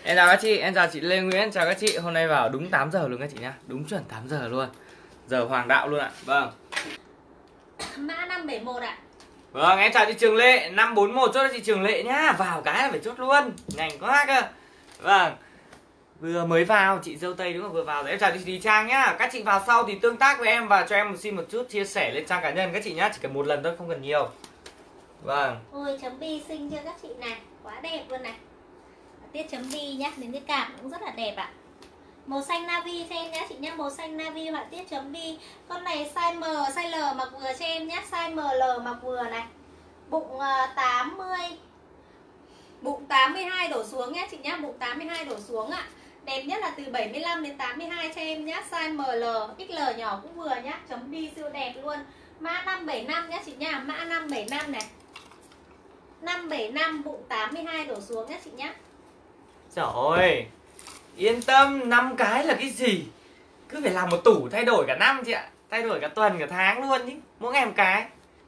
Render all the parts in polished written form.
Em chào các chị, em chào chị Lê Nguyễn, chào các chị. Hôm nay vào đúng 8 giờ luôn các chị nhá. Đúng chuẩn 8 giờ luôn. Giờ hoàng đạo luôn ạ. Vâng. Mã 571 ạ. Vâng, em chào chị Trường Lệ, 541 chốt cho chị Trường Lệ nhá. Vào cái là phải chốt luôn. Nhanh quá cơ. Vâng. Vừa mới vào, chị dâu Tây đúng không? Vừa vào rồi. Em chào chị Thùy Trang nhá. Các chị vào sau thì tương tác với em và cho em xin một chút chia sẻ lên trang cá nhân các chị nhá. Chỉ cần một lần thôi, không cần nhiều. Vâng. Ôi chấm bi xinh chưa các chị này. Quá đẹp luôn này. Tiết chấm bi nhá, đến cái cạp cũng rất là đẹp ạ. Màu xanh navy cho em nhá chị nhá. Màu xanh navy họa tiết chấm bi. Con này size M, size L mặc vừa cho em nhá. Size ML mặc vừa này. Bụng 80, bụng 82 đổ xuống nhá chị nhá. Bụng 82 đổ xuống ạ. Đẹp nhất là từ 75 đến 82 cho em nhá. Size ML, XL nhỏ cũng vừa nhá. Chấm bi siêu đẹp luôn. Mã 575 nhá chị nhá. Mã 575 này. 575 bụng 82 đổ xuống nhá chị nhá. Trời ơi. Yên tâm, 5 cái là cái gì? Cứ phải làm một tủ thay đổi cả năm chị ạ. Thay đổi cả tuần cả tháng luôn chứ. Mỗi ngày một cái.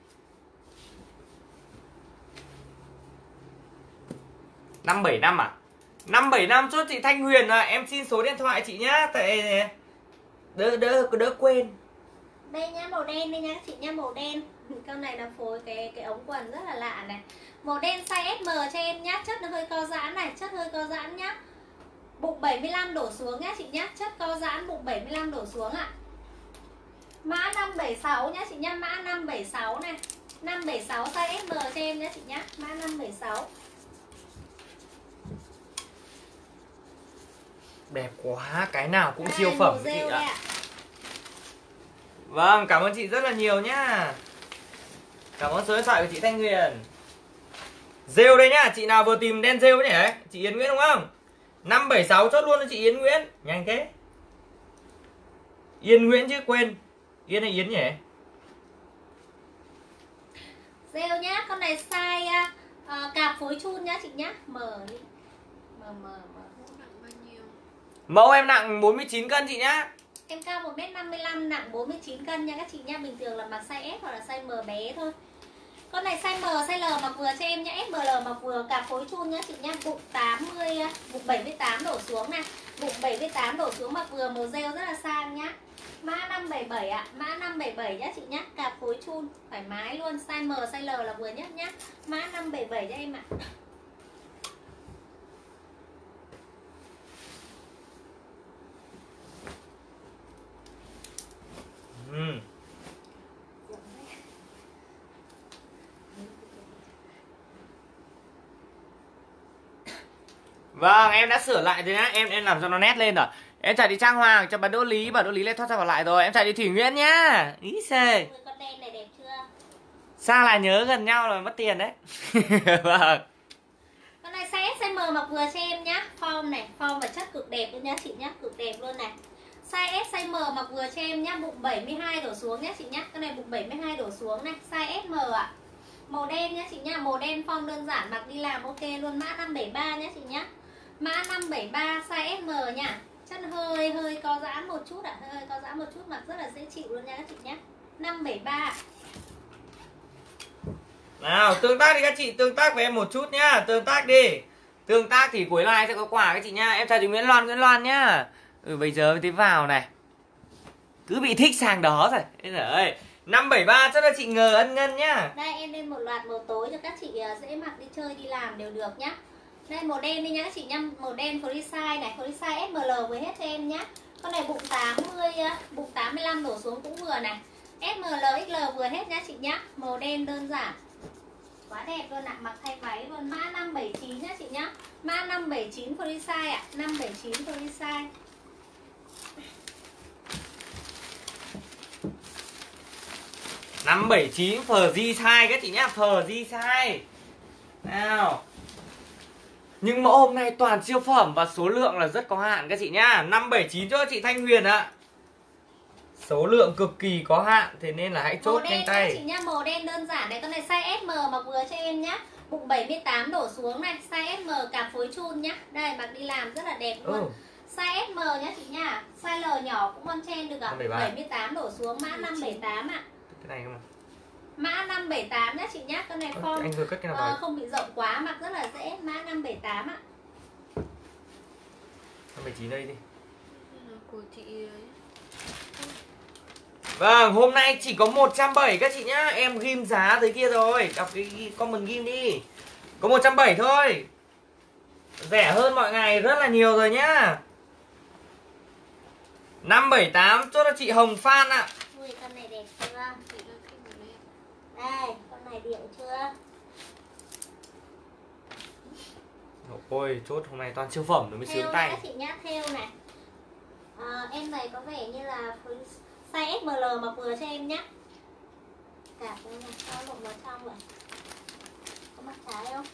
575 à? 575 chốt chị Thanh Huyền à. Em xin số điện thoại chị nhá. Tại đỡ quên. Đây nhá, màu đen đây nhá chị nhá, màu đen. Con này là phối cái ống quần rất là lạ này. Màu đen size SM cho em nhá. Chất nó hơi co giãn này, chất hơi co giãn nhá. Bụng 75 đổ xuống nhá chị nhá. Chất co giãn, bụng 75 đổ xuống ạ. Mã 576 nhá chị nhá. Mã 576 này. 576 size SM cho em nhá chị nhá. Mã 576. Đẹp quá, cái nào cũng siêu phẩm chị ạ. ạ. Vâng, cảm ơn chị rất là nhiều nhá. Cảm ơn số điện thoại của chị Thanh Huyền. Rêu đây nhá, chị nào vừa tìm đen rêu nhỉ? Chị Yến Nguyễn đúng không? 576 chốt luôn cho chị Yến Nguyễn. Nhanh thế. Yên Nguyễn chứ quên. Yên hay Yến nhỉ? Rêu nhá, con này size cạp phối chun nhá chị nhá. M đi. M. Mẫu em nặng 49 cân chị nhá. Em cao 1m55 nặng 49 cân nha các chị nha. Bình thường là mặc size S hoặc là size M bé thôi. Con này size M, size L mặc vừa cho em nhá. SML mặc vừa cạp phối chun nhá chị nha. Bụng 80, bụng 78 đổ xuống này. Bụng 78 đổ xuống mặc vừa, màu rêu rất là sang nhá. Mã 577 ạ. Mã 577 nhá chị nhá. Cạp phối chun thoải mái luôn. Size M, size L là vừa nhất nhá. Mã 577 cho em ạ. Vâng, em đã sửa lại rồi nhá. Em làm cho nó nét lên rồi. Em chào chị Trang Hoàng, chào bà Đỗ Lý lại thoát ra vào lại rồi. Em chào chị Thủy Nguyễn nhá. Ý xê. Con đen này đẹp chưa? Xa là nhớ gần nhau rồi mất tiền đấy. Vâng. Con này size S, size M mặc vừa cho em nhá. Form này, form và chất cực đẹp luôn nhá chị nhá, cực đẹp luôn này. Size S, size M mặc vừa cho em nhá, bụng 72 đổ xuống nhá chị nhá. Con này bụng 72 đổ xuống này, size SM ạ. Màu đen nhá chị nhá, màu đen form đơn giản mặc đi làm ok luôn. Mã 573 nhá chị nhá. Mã 573 size SM nha. Chân hơi co giãn một chút ạ, hơi co giãn một chút, mặc rất là dễ chịu luôn nha các chị nhá. 573. Nào, tương tác đi các chị, tương tác với em một chút nhá, tương tác đi. Tương tác thì cuối live sẽ có quà các chị nhá. Em chào chị Nguyễn Loan nhá. Bây giờ mới tí vào này. Cứ bị thích sang đó rồi. Thế giời ơi. 573 cho chị Ngờ Ân Ngân nhá. Đây em lên một loạt màu tối cho các chị dễ mặc đi chơi đi làm đều được nhá. Đây màu đen đi nhá các chị nhá, màu đen free size này, free size SML vừa hết cho em nhá. Con này bụng 80, bụng 85 đổ xuống cũng vừa này. SML XL vừa hết nhá chị nhá. Màu đen đơn giản. Quá đẹp luôn ạ, mặc thay váy luôn. Mã 579 nhá chị nhá. Mã 579 free size ạ, 579 free size. Năm 79 phờ di size các chị nhá, phờ di size. Nào. Nhưng mẫu hôm nay toàn siêu phẩm và số lượng là rất có hạn các chị nhá. 579 cho chị Thanh Huyền ạ. Số lượng cực kỳ có hạn, thế nên là hãy chốt nhanh tay. Chị nhá, màu đen đơn giản này, con này size SM mặc vừa cho em nhá. Bụng 78 đổ xuống này, size SM cạp phối chun nhá. Đây mặc đi làm rất là đẹp luôn. Size SM nhá chị nhá. Size L nhỏ cũng con chen được ạ. 78 đổ xuống, mã 578 ạ. Cái này không? Mã 578 nhá chị nhá. Con này form anh vừa cất cái nào không bị rộng quá, mặc rất là dễ. Mã 578 ạ. 579 đây đi. Của chị ấy. Vâng, hôm nay chỉ có 170 các chị nhá. Em ghim giá dưới kia rồi. Đọc cái comment ghim đi. Có 170 thôi. Rẻ hơn mọi ngày rất là nhiều rồi nhá. 578 chốt cho chị Hồng Phan ạ. Ui, con này đẹp chưa? Chị đang thích một em. Đây, con này điệu chưa? Ôi, chốt hôm nay toàn siêu phẩm rồi mới sướng Theo tay. nhá chị nhá, theo này. Em này có vẻ như là size SML mà vừa cho em nhá. Cả cái này sao lộn vào trong vậy? Có mặt trái không?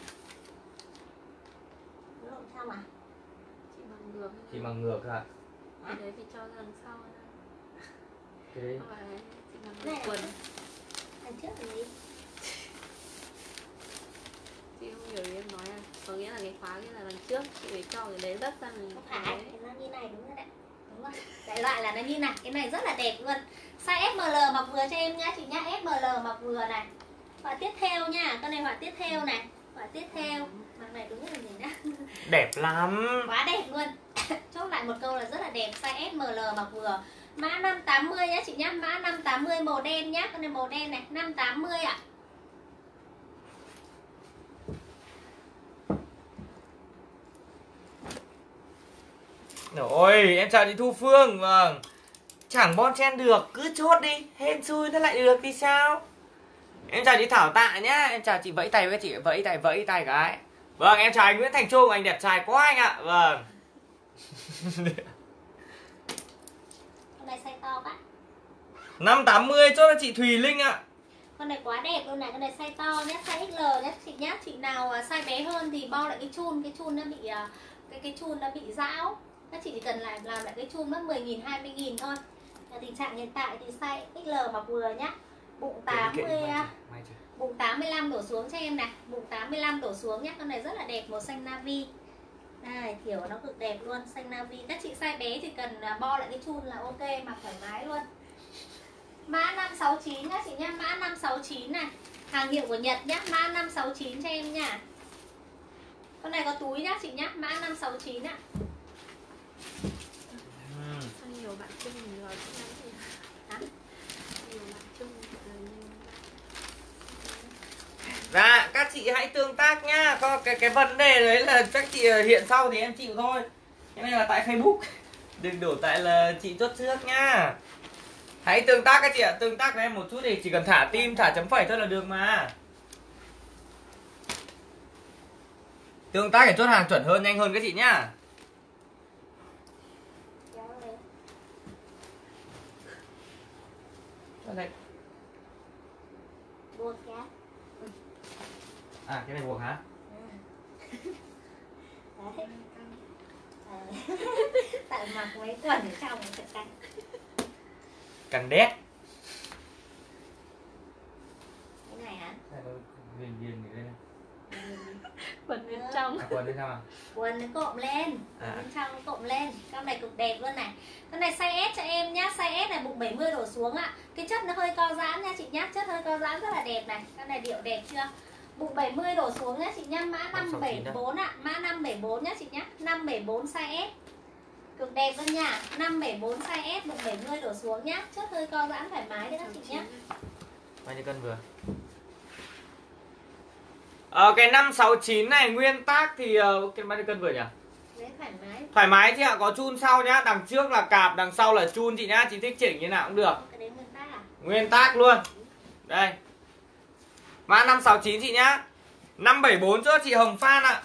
Lộn trong à? Chị bằng ngược. Chị bằng ngược ạ. Cái đấy thì cho ra đằng sau ra. Cái đấy. Không phải chị bằng Này ngược quần. đằng trước là gì? Chị không hiểu ý em nói à? Có nghĩa là cái khóa kia là đằng trước, chị phải cho cái đấy đất ra này. Không phải, cái nó như này đúng rồi đấy. Đúng rồi. Đại loại là nó như này, cái này rất là đẹp luôn. Size SML mặc vừa cho em nhá chị nhá, SML mặc vừa này. Họa tiếp theo nha, con này họa tiếp theo này. Họa tiếp theo. Mặt này đúng rồi nhìn nhá. Đẹp lắm. Quá đẹp luôn. Chốt lại một câu là rất là đẹp. Size SML mặc vừa. Mã 580 nhá chị nhá. Mã 580 màu đen nhá. Con này màu đen này 580 ạ. Rồi, em chào chị Thu Phương. Vâng. Chẳng bon chen được, cứ chốt đi. Hên xui nó lại được thì sao? Em chào chị Thảo Tạ nhá. Em chào chị vẫy tay với chị, vẫy tay cái. Vâng, em chào anh Nguyễn Thành Trung, anh đẹp trai quá anh ạ. Vâng. Con này size to quá. 580 chốt cho chị Thùy Linh ạ. Con này quá đẹp luôn này, con này size to nhé, size XL nhé chị nhá. Chị nào size bé hơn thì bo lại cái chun nó bị cái chun nó bị rão. Các chị chỉ cần làm lại cái chun mất 10.000 20.000 thôi. Tình trạng hiện tại thì size XL mặc vừa nhá. Bụng 80 bụng 85 đổ xuống cho em này, bụng 85 đổ xuống nhé. Con này rất là đẹp, màu xanh navy. Đây, kiểu nó cực đẹp luôn, xanh navy. Các chị size bé chỉ cần bo lại cái chun là ok, mặc thoải mái luôn. Mã 569 nhá chị nhá, mã 569 này. Hàng hiệu của Nhật nhá, mã 569 cho em nha. Con này có túi nhá chị nhá, mã 569 ạ. Sao nhiều bạn chung mình nói cũng lắm thì Hả? nhiều bạn chung Dạ, các chị hãy tương tác nhá. Có cái vấn đề đấy là các chị hiện sau thì em chịu thôi. Cái này là tại Facebook. Đừng đổ tại là chị chốt trước nhá. Hãy tương tác các chị ạ, tương tác với em một chút thì chỉ cần thả tim, thả chấm phẩy thôi là được mà. Tương tác để chốt hàng chuẩn hơn, nhanh hơn các chị nhá. Đây. Buộc kìa. À, cái này buộc hả? Đấy. Tại mặc mấy tuần ở trong thật căng. Càng đét. Cái này hả? Viền viền này lên. quần bên trong. À, quần bên trong à? Quần nó cộm lên, bên trong nó cộm lên. Con này cực đẹp luôn này. Con này size S cho em nhá, size S này bụng 70 đổ xuống ạ. Cái chất nó hơi co giãn nha chị nhá, chất hơi co giãn rất là đẹp này. Con này điệu đẹp chưa? Bụng 70 đổ xuống nhá chị nhá, mã 574 ạ, mã 574 nhá chị nhá, 574 size S. Cực đẹp luôn nha, 574 size S, bụng 70 đổ xuống nhá, chất hơi co giãn thoải mái đấy các chị nhá. Bao nhiêu cân vừa? Cái 569 này nguyên tác thì cái bao nhiêu cân vừa nhỉ? Đấy thoải mái. Thoải mái chị ạ, có chun sau nhá, đằng trước là cạp, đằng sau là chun chị nhá, chị thích chỉnh như nào cũng được. Cái đấy nguyên tác à? Nguyên tác luôn. Đây. Mã 569 chị nhá. 574 cho chị Hồng Phan ạ.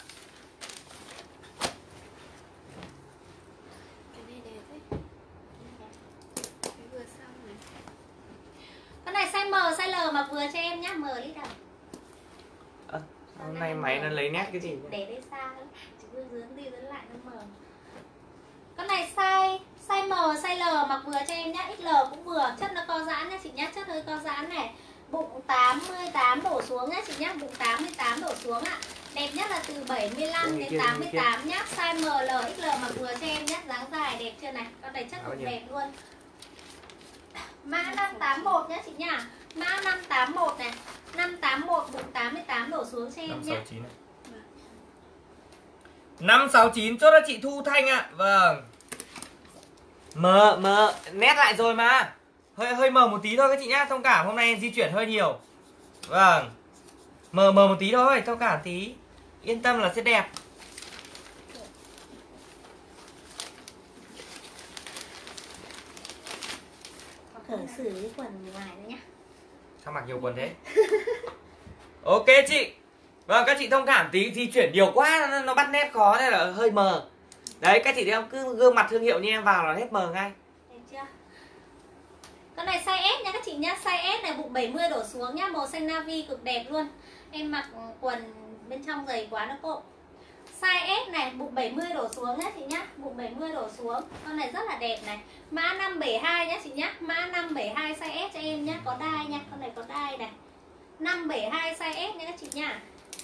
Cái này đẹp đấy. Cái vừa xong này. Con này size M, size L mà vừa cho em nhá, M lít đầu. Hôm nay máy nó lấy nét cái gì? Để đây xa lắm. Chị cứ dướn đi dướn lại nó mờ. Con này size M, size L mặc vừa cho em nhá, XL cũng vừa, chất nó co giãn nhá chị nhá, chất hơi co giãn này. Bụng 88 đổ xuống nhá chị nhá, bụng 88 đổ xuống ạ. Đẹp nhất là từ 75 đến 88 nhá, size ML, XL mặc vừa cho em nhá, dáng dài đẹp chưa này, con này chất cũng đẹp luôn. Mã 581 nhá chị nhá, mã 581 này, 581 bụng 88 đổ xuống cho em nhé. 569 này. 569 chốt cho chị Thu Thanh ạ. Vâng. Mờ nét lại rồi mà. Hơi mờ một tí thôi các chị nhá, thông cảm hôm nay di chuyển hơi nhiều. Vâng. Mờ một tí thôi, thông cảm tí. Yên tâm là sẽ đẹp. Thử xử cái quần ngoài nữa nhá. Sao mặc nhiều quần thế? Ok chị. Vâng, các chị thông cảm tí, di chuyển nhiều quá nó bắt nét khó nên là hơi mờ. Đấy, các chị thấy không? Cứ gương mặt thương hiệu như em vào là hết mờ ngay. Được chưa? Con này size S nha các chị nhá. Size S này bụng 70 đổ xuống nhá. Màu xanh navy cực đẹp luôn. Em mặc quần bên trong dày quá nó cộm. Size S này bụng 70 đổ xuống nhá chị nhá. Bụng 70 đổ xuống. Con này rất là đẹp này. Mã 572 nhá chị nhá. Mã 572 size S cho em nhá. Có đai nha. Con này có đai này. 572 size S nha các chị nhá.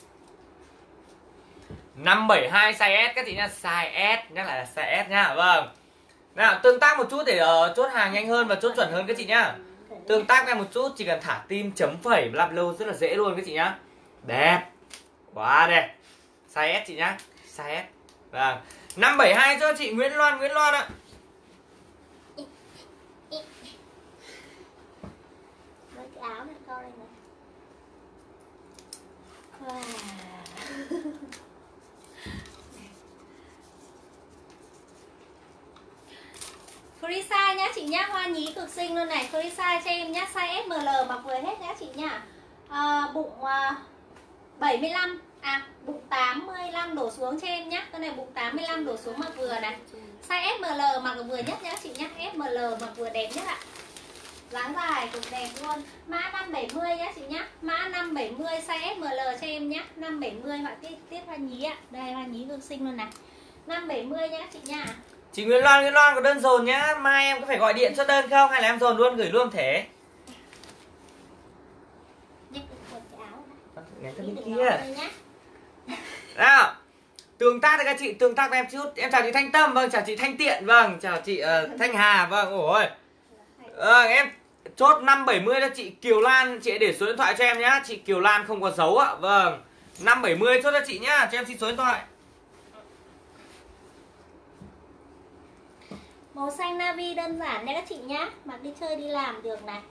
572 size S các chị nhá. Size S, nhắc lại là size S nhá. Vâng. Nào, tương tác một chút để chốt hàng nhanh hơn và chốt chuẩn hơn các chị nhá. Tương tác ngay một chút, chỉ cần thả tim chấm phẩy làm lâu rất là dễ luôn các chị nhá. Đẹp. Quá đẹp. Size S chị nhá. Size S. Vâng. 572 cho chị Nguyễn Loan ạ. Với cái áo này coi đây này. Wow. Free size nhá chị nhá, hoa nhí cực xinh luôn này. Free size cho em nhá, size SML mặc vừa hết nhá chị nhá. Bụng 75 bụng 85 đổ xuống cho em nhá. Cái này bụng 85 đổ xuống mặc vừa này. Size SML mặc vừa nhất nhá chị nhá. SML mặc vừa đẹp nhất ạ. Dáng dài cực đẹp luôn. Mã 570 nhá chị nhá. Mã 570 size SML cho em nhá. 570 họa tiết hoa nhí ạ. Đây hoa nhí cực xinh luôn này. 570 nhá chị nhá. Chị Nguyễn Loan có đơn dồn nhá. Mai em có phải gọi điện cho đơn không hay là em dồn luôn gửi luôn thế? Nhắc cái áo này. Ngay bên kia. Nào, tương tác đây các chị, tương tác với em chút. Em chào chị Thanh Tâm, vâng, chào chị Thanh Tiện, vâng, chào chị Thanh Hà, vâng, ôi. Em chốt 570 cho chị Kiều Lan, chị để số điện thoại cho em nhá. Chị Kiều Lan không có dấu ạ, vâng. 570 chốt cho chị nhá, cho em xin số điện thoại. Màu xanh navy đơn giản nha các chị nhá. Mặc đi chơi đi làm được này.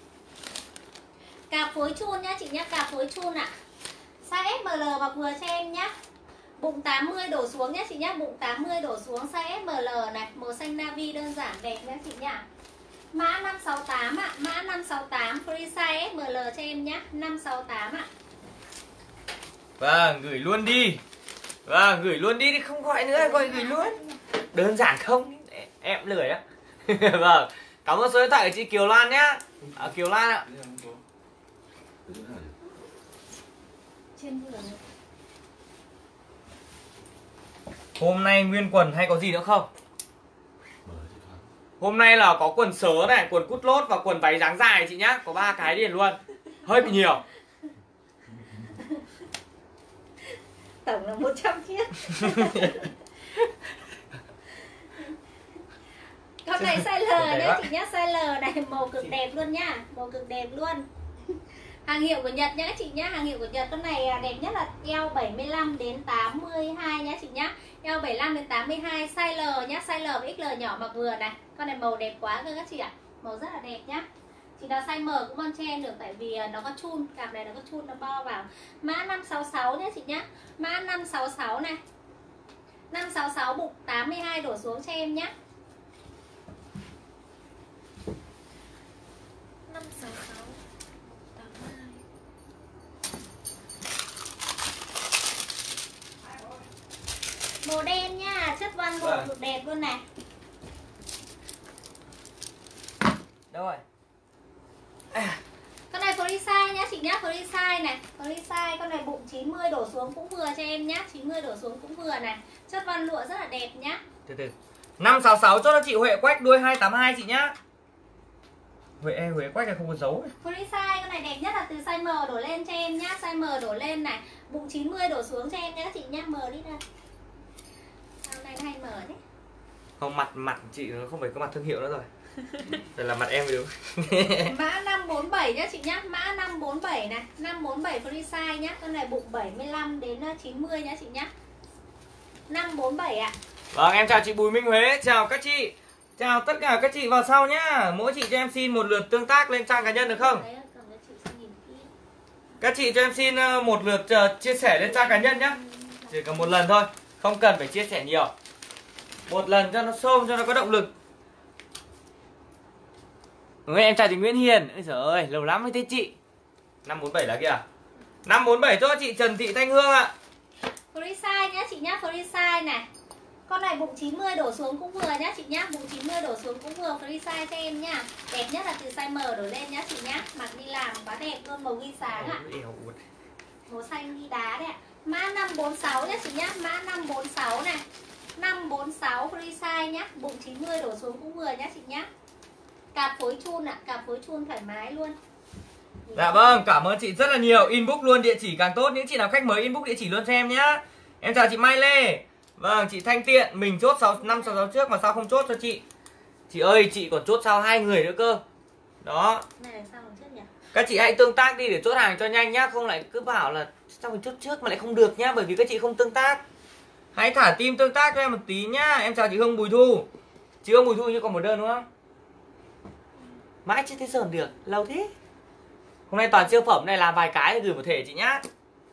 Cà phối chun nhá chị nhá, cà phối chun ạ. Size SML mặc vừa cho em nhá. Bụng 80 đổ xuống nhá chị nhá. Bụng 80 đổ xuống size SML này. Màu xanh navy đơn giản đẹp nhá chị nhá. Mã 568 ạ. Mã 568 free size SML cho em nhá. 568 ạ. Vâng, gửi luôn đi. Vâng, gửi luôn đi, không gọi nữa, gọi gửi luôn. Đơn giản không? Em lười á. Vâng, cảm ơn số điện thoại của chị Kiều Lan nhá. Kiều Lan ạ. Trên vườn. Hôm nay nguyên quần hay có gì nữa không? Hôm nay là có quần sớ này, quần cút lốt và quần váy dáng dài chị nhá. Có 3 cái liền luôn. Hơi bị nhiều. Tổng là 100 chiếc. Con này size L nhá chị nhá, size L này màu cực đẹp luôn nhá, màu cực đẹp luôn. Hàng hiệu của Nhật nhá chị nhá, hàng hiệu của Nhật. Con này đẹp nhất là eo 75 đến 82 nhá chị nhá. Eo 75 đến 82 size L nhá, size L và XL nhỏ mặc vừa này. Con này màu đẹp quá cơ các chị ạ. Màu rất là đẹp nhá. Chị nào size M cũng bon chen được tại vì nó có chun, cặp này nó có chun nó bo vào. Mã 566 nhá chị nhá. Mã 566 này. 566 bụng 82 đổ xuống cho em nhá. 566 82. Màu đen nha, chất văn gỗ cực đẹp luôn này. Đâu rồi? Con này free size nhá chị nhá, free size này, free size. Con này bụng 90 đổ xuống cũng vừa cho em nhá, 90 đổ xuống cũng vừa này. Chất văn lụa rất là đẹp nhá. Từ từ. 566 cho chị Huệ Quách đuôi 282 chị nhá. Huệ Quách là không có dấu. Free size, con này đẹp nhất là từ size M đổ lên cho em nhá, size M đổ lên này, bụng 90 đổ xuống cho em nhá chị nhá, M đi ra. Sao này nó hay M thế? Không, mặt chị nó không phải có mặt thương hiệu nữa rồi. Đây là mặt em đúng. Mã 547 nhá chị nhá, mã 547 này, 547 free size nhá. Con này bụng 75 đến 90 nhá chị nhá. 547 ạ. Vâng, em chào chị Bùi Minh Huế, chào các chị. Chào tất cả các chị vào sau nhá. Mỗi chị cho em xin một lượt tương tác lên trang cá nhân được không? Đấy, cầm cho chị xem nhìn kỹ. Các chị cho em xin một lượt chia sẻ lên trang cá nhân nhá. Chỉ cần một lần thôi, không cần phải chia sẻ nhiều. Một lần cho nó xôm, cho nó có động lực. Em chào chị Nguyễn Hiền. Ôi giời ơi, lâu lắm mới thấy chị. 547 là kìa. 547 cho chị Trần Thị Thanh Hương ạ. Free size nhá chị nhá, free size này. Con này bụng 90 đổ xuống cũng vừa nhá chị nhá, bụng 90 đổ xuống cũng vừa, free size cho em nhá. Đẹp nhất là từ size M đổ lên nhá chị nhá. Mặc đi làm quá đẹp luôn, màu ghi sáng ạ. Màu xanh ghi đá đấy ạ. Mã 546 nhá chị nhá, mã 546 này. 546 free size nhá, bụng 90 đổ xuống cũng vừa nhá chị nhá. Cạp phối chun ạ, cạp phối chun thoải mái luôn. Dạ vâng, cảm ơn chị rất là nhiều. Inbox luôn địa chỉ càng tốt. Những chị nào khách mới inbox địa chỉ luôn cho em nhá. Em chào chị Mai Lê. Vâng, chị Thanh Tiện. Mình chốt 566 trước mà sao không chốt cho chị? Chị ơi, chị còn chốt sau 2 người nữa cơ. Đó. Này là sao trước nhỉ? Các chị hãy tương tác đi để chốt hàng cho nhanh nhá. Không lại cứ bảo là sao mình chốt trước mà lại không được nhá. Bởi vì các chị không tương tác. Hãy thả tim tương tác cho em một tí nhá. Em chào chị Hương Bùi Thu. Chị Hương Bùi Thu như còn một đơn đúng không? Mãi chưa thấy dồn được, lâu thế. Hôm nay toàn siêu phẩm này làm vài cái để gửi một thể chị nhá.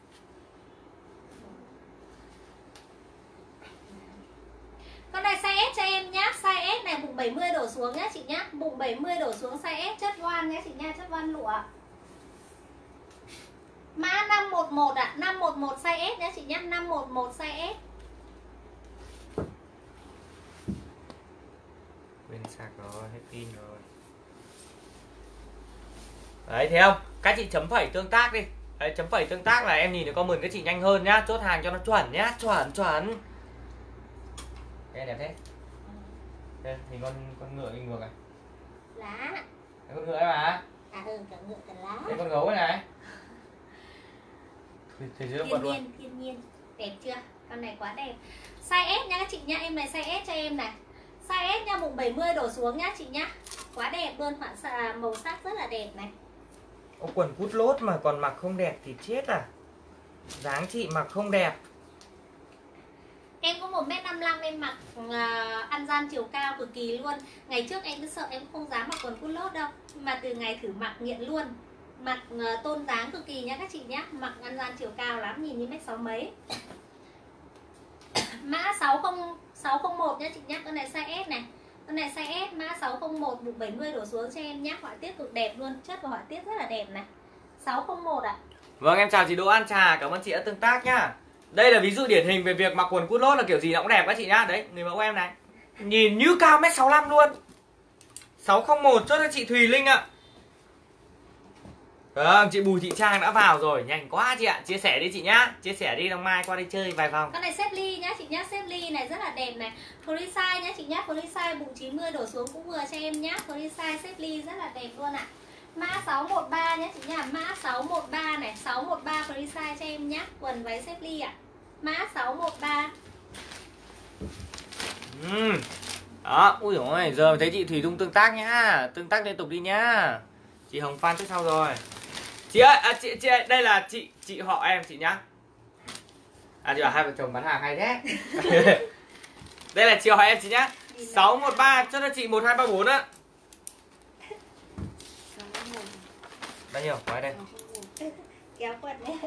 Con này size S cho em nhá, size S này bụng 70 đổ xuống nhá chị nhá, bụng 70 đổ xuống size S chất voan nhá chị nha, chất voan lụa. Mã 511 ạ, 511 size S nhá chị nhá, 511 size S. Bên sạc rồi, hết pin rồi. Đấy thấy không? Các chị chấm phẩy tương tác đi. Đấy, chấm phẩy tương tác là em nhìn được comment các chị nhanh hơn nhá. Chốt hàng cho nó chuẩn nhá. Chuẩn. Cái đẹp thế. Đây, nhìn con ngựa đi ngược này. Lá. Đấy, con ngựa ấy mà. À cả ngựa cả lá. Đây con gấu ấy này. Thế giới động vật luôn. Thiên nhiên. Đẹp chưa? Con này quá đẹp. Size S nha các chị nhá, em này size S cho em này. Size S nha, bụng 70 đổ xuống nhá chị nhá. Quá đẹp luôn, màu sắc rất là đẹp này. Ô, quần cút lốt mà còn mặc không đẹp thì chết à. Dáng chị mặc không đẹp. Em có 1m55, em mặc ăn gian chiều cao cực kỳ luôn. Ngày trước em cứ sợ em không dám mặc quần cút lốt đâu. Nhưng mà từ ngày thử mặc nghiện luôn. Mặc tôn dáng cực kỳ nhá các chị nhá. Mặc ăn gian chiều cao lắm, nhìn như 1m6 mấy. Mã 601 nhá chị nhá. Con này size S này. Con này size S, mã 601, bụng 70 đổ xuống cho em nhá. Họa tiết cực đẹp luôn, chất và họa tiết rất là đẹp này. 601 ạ. Vâng, em chào chị Đỗ An Trà, cảm ơn chị đã tương tác nhá. Đây là ví dụ điển hình về việc mặc quần cút lốt là kiểu gì nó cũng đẹp các chị nhá. Đấy, người mẫu em này. Nhìn như cao 1m65 luôn. 601 chốt cho chị Thùy Linh ạ. Vâng, chị Bùi Thị Trang đã vào rồi, nhanh quá chị ạ. Chia sẻ đi chị nhá. Chia sẻ đi, Đồng Mai qua đây chơi vài vòng. Con này xếp ly nhá chị nhá, xếp ly này rất là đẹp này. Free size nhá chị nhá, free size bụng 90 đổ xuống cũng vừa cho em nhá. Free size xếp ly rất là đẹp luôn ạ. Mã 613 nhá chị nhá, mã 613 này, 613 free size cho em nhá, quần váy xếp ly ạ. Mã 613. Đó, ui dồi ôi, giờ thấy chị Thủy Dung tương tác nhá. Tương tác liên tục đi nhá. Chị Hồng Phan trước sau rồi. Chị ơi, chị ơi, đây là chị họ em chị nhá. Chị bảo hai vợ chồng bán hàng hay thế. Đây là chị họ em chị nhá. 613 cho nó chị 1234 á. Bao nhiêu? Nói đây. Kéo quần đấy.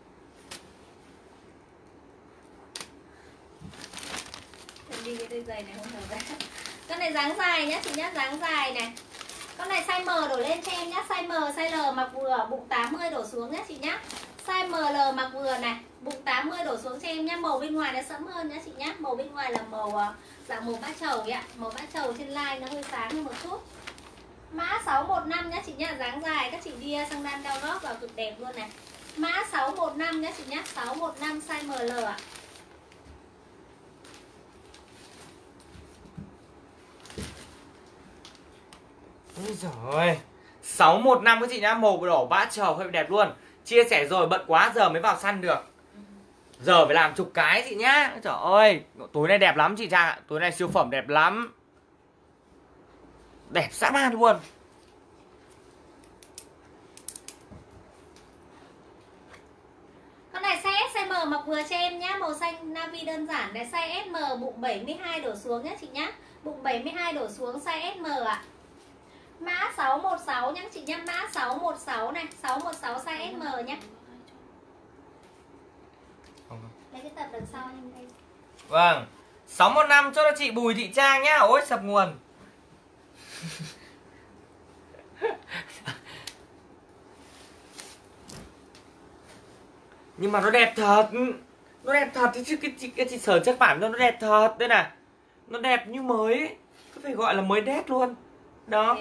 Đi cái đôi giày này không hợp. Con này dáng dài nhá chị nhá, dáng dài này. Con này size M đổ lên cho em nhá, size M, size L mặc vừa, bụng 80 đổ xuống nhá chị nhá. Size ML mặc vừa này, bụng 80 đổ xuống cho em nhá, màu bên ngoài nó sẫm hơn nhá chị nhá. Màu bên ngoài là màu dạng màu bát trầu ấy ạ. Màu bát trầu trên line nó hơi sáng hơn một chút. Mã 615 nhá chị nhá, dáng dài các chị đi sang đan cao gót vào cực đẹp luôn này. Mã 615 nhá chị nhá, 615 size ML ạ. Ôi giời, 615 các chị nhá, màu đỏ bã trầu hơi đẹp luôn. Chia sẻ rồi, bận quá giờ mới vào săn được. Giờ phải làm chục cái chị nhá. Trời ơi, túi này đẹp lắm chị Trang ạ. Túi này siêu phẩm đẹp lắm. Đẹp dã man luôn. Con này size S, size M M mặc vừa cho em nhá. Màu xanh navy đơn giản này. Size SM bụng 72 đổ xuống nhá chị nhá. Bụng 72 đổ xuống size SM ạ. Mã 616 nhá chị nhá. Mã 616 này. 616 size SM nhá. Lấy cái tập đằng sau em đây. Vâng. 615 cho chị Bùi Thị Trang nhá. Ôi sập nguồn. Nhưng mà nó đẹp thật. Nó đẹp thật chứ cái chị sờ chất bản cho nó đẹp thật. Đây này. Nó đẹp như mới ấy. Cứ phải gọi là mới đét luôn. Đó.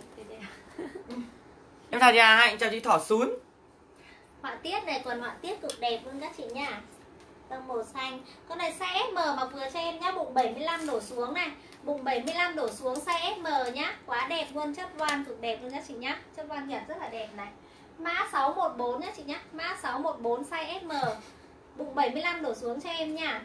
Em chào chị Hà Hạnh, chào chị Thỏ Sún. Họa tiết này, quần họa tiết cực đẹp luôn các chị nha. Tông màu xanh. Con này size SM mà vừa cho em nhá. Bụng 75 đổ xuống này. Bụng 75 đổ xuống size SM nhá. Quá đẹp luôn, chất voan cực đẹp luôn các chị nhá. Chất voan nhật rất là đẹp này. Mã 614 nhá chị nhá. Mã 614 size SM. Bụng 75 đổ xuống cho em nha.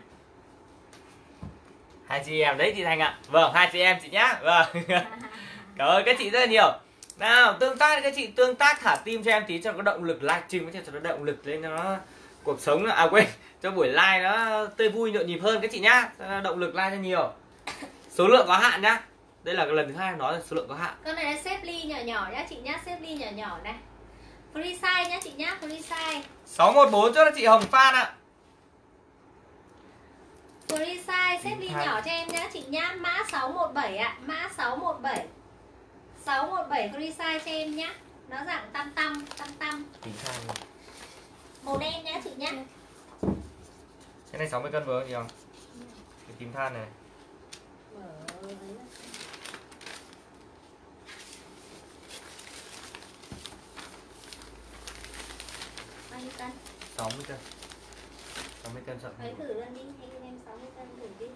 Hai chị em đấy chị Thành ạ. Vâng, hai chị em chị nhá. Vâng. Cảm ơn các chị rất là nhiều. Nào, tương tác các chị, tương tác thả tim cho em tí cho nó có động lực, livestream cho nó động lực lên cho nó cuộc sống nó, à quên, cho buổi live nó tươi vui nhộn nhịp hơn các chị nhá. Cho nó động lực like cho nhiều. Số lượng có hạn nhá. Đây là cái lần thứ hai nói là số lượng có hạn. Con này là xếp ly nhỏ nhỏ nhá chị nhá, xếp ly nhỏ nhỏ này. Free size nhá chị nhá, free size. 614 cho chị Hồng Phan ạ. Free size xếp ly nhỏ cho em nhá chị nhá. Mã 617 ạ. Mã 617. 617 free size cho em nhá. Nó dạng tăm tăm. Màu đen nhá chị nhá. Cái này 60 cân vừa gì không? Cái tím than này. Bao nhiêu cân? 60 cân. 60 cân sợ. Lấy thử luôn đi, em 60 cân thử đi.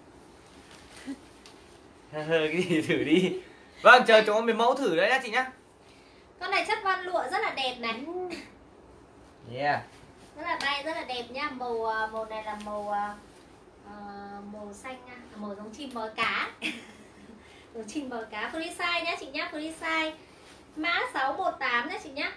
Cái gì thử đi. Vâng, chờ chúng mình mẫu thử đấy nhá chị nhá. Con này chất voan lụa rất là đẹp này. Yeah. Rất là bay, rất là đẹp nhá. Màu này là màu xanh, màu giống chim bò cá. Giống chim bò cá. Free size nhá chị nhá, free size. Mã 618 nhá chị nhá.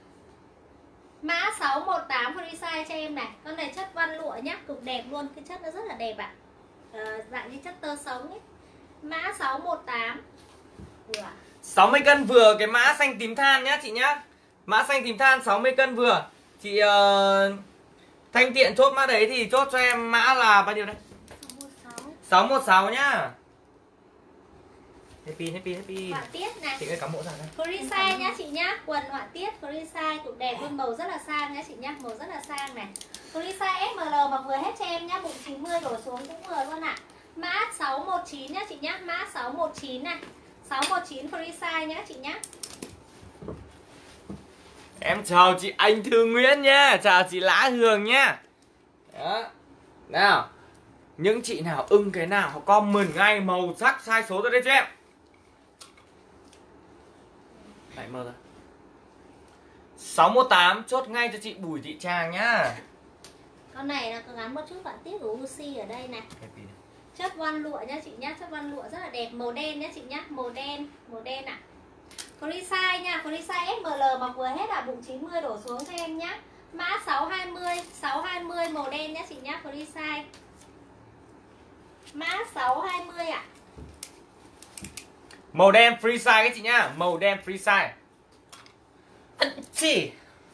Mã 618 free size cho em này. Con này chất voan lụa nhá, cực đẹp luôn. Cái chất nó rất là đẹp ạ. Dạng như chất tơ sống ấy. Mã 618. 60 cân vừa cái mã xanh tím than nhá chị nhá. Mã xanh tím than 60 cân vừa. Chị Thanh tiện chốt mã đấy thì chốt cho em mã là bao nhiêu đây? 616 nhá. Happy. Họa tiết này. Chị ơi cắm mũ ra đây. Free size nhá chị nhá. Quần họa tiết free size cực đẹp luôn, màu rất là sang nhá chị nhá, màu rất là sang này. Free size SML mà vừa hết cho em nhá, bụng 90 đổ xuống cũng vừa luôn ạ. Mã 619 nhá chị nhá, mã 619 này. 619 free size nhá chị nhá. Em chào chị Anh Thư Nguyễn nhá, chào chị Lã Hường nhá. Đó. Nào, những chị nào ưng cái nào họ comment ngay màu sắc sai số ra đây cho em. Lại mơ ra. 618 chốt ngay cho chị Bùi Thị Trang nhá. Con này là có gắn một chút họa tiết của Uzi ở đây này. Chất voan lụa nhá chị nhá, chất voan lụa rất là đẹp, màu đen nhá chị nhá, màu đen ạ. Free size nha, free size SML mà vừa hết à, bụng 90 đổ xuống cho em nhá. Mã 620 màu đen nhá chị nhá, free size. Mã 620 ạ. Màu đen free size các chị nhá, màu đen free size. Chị.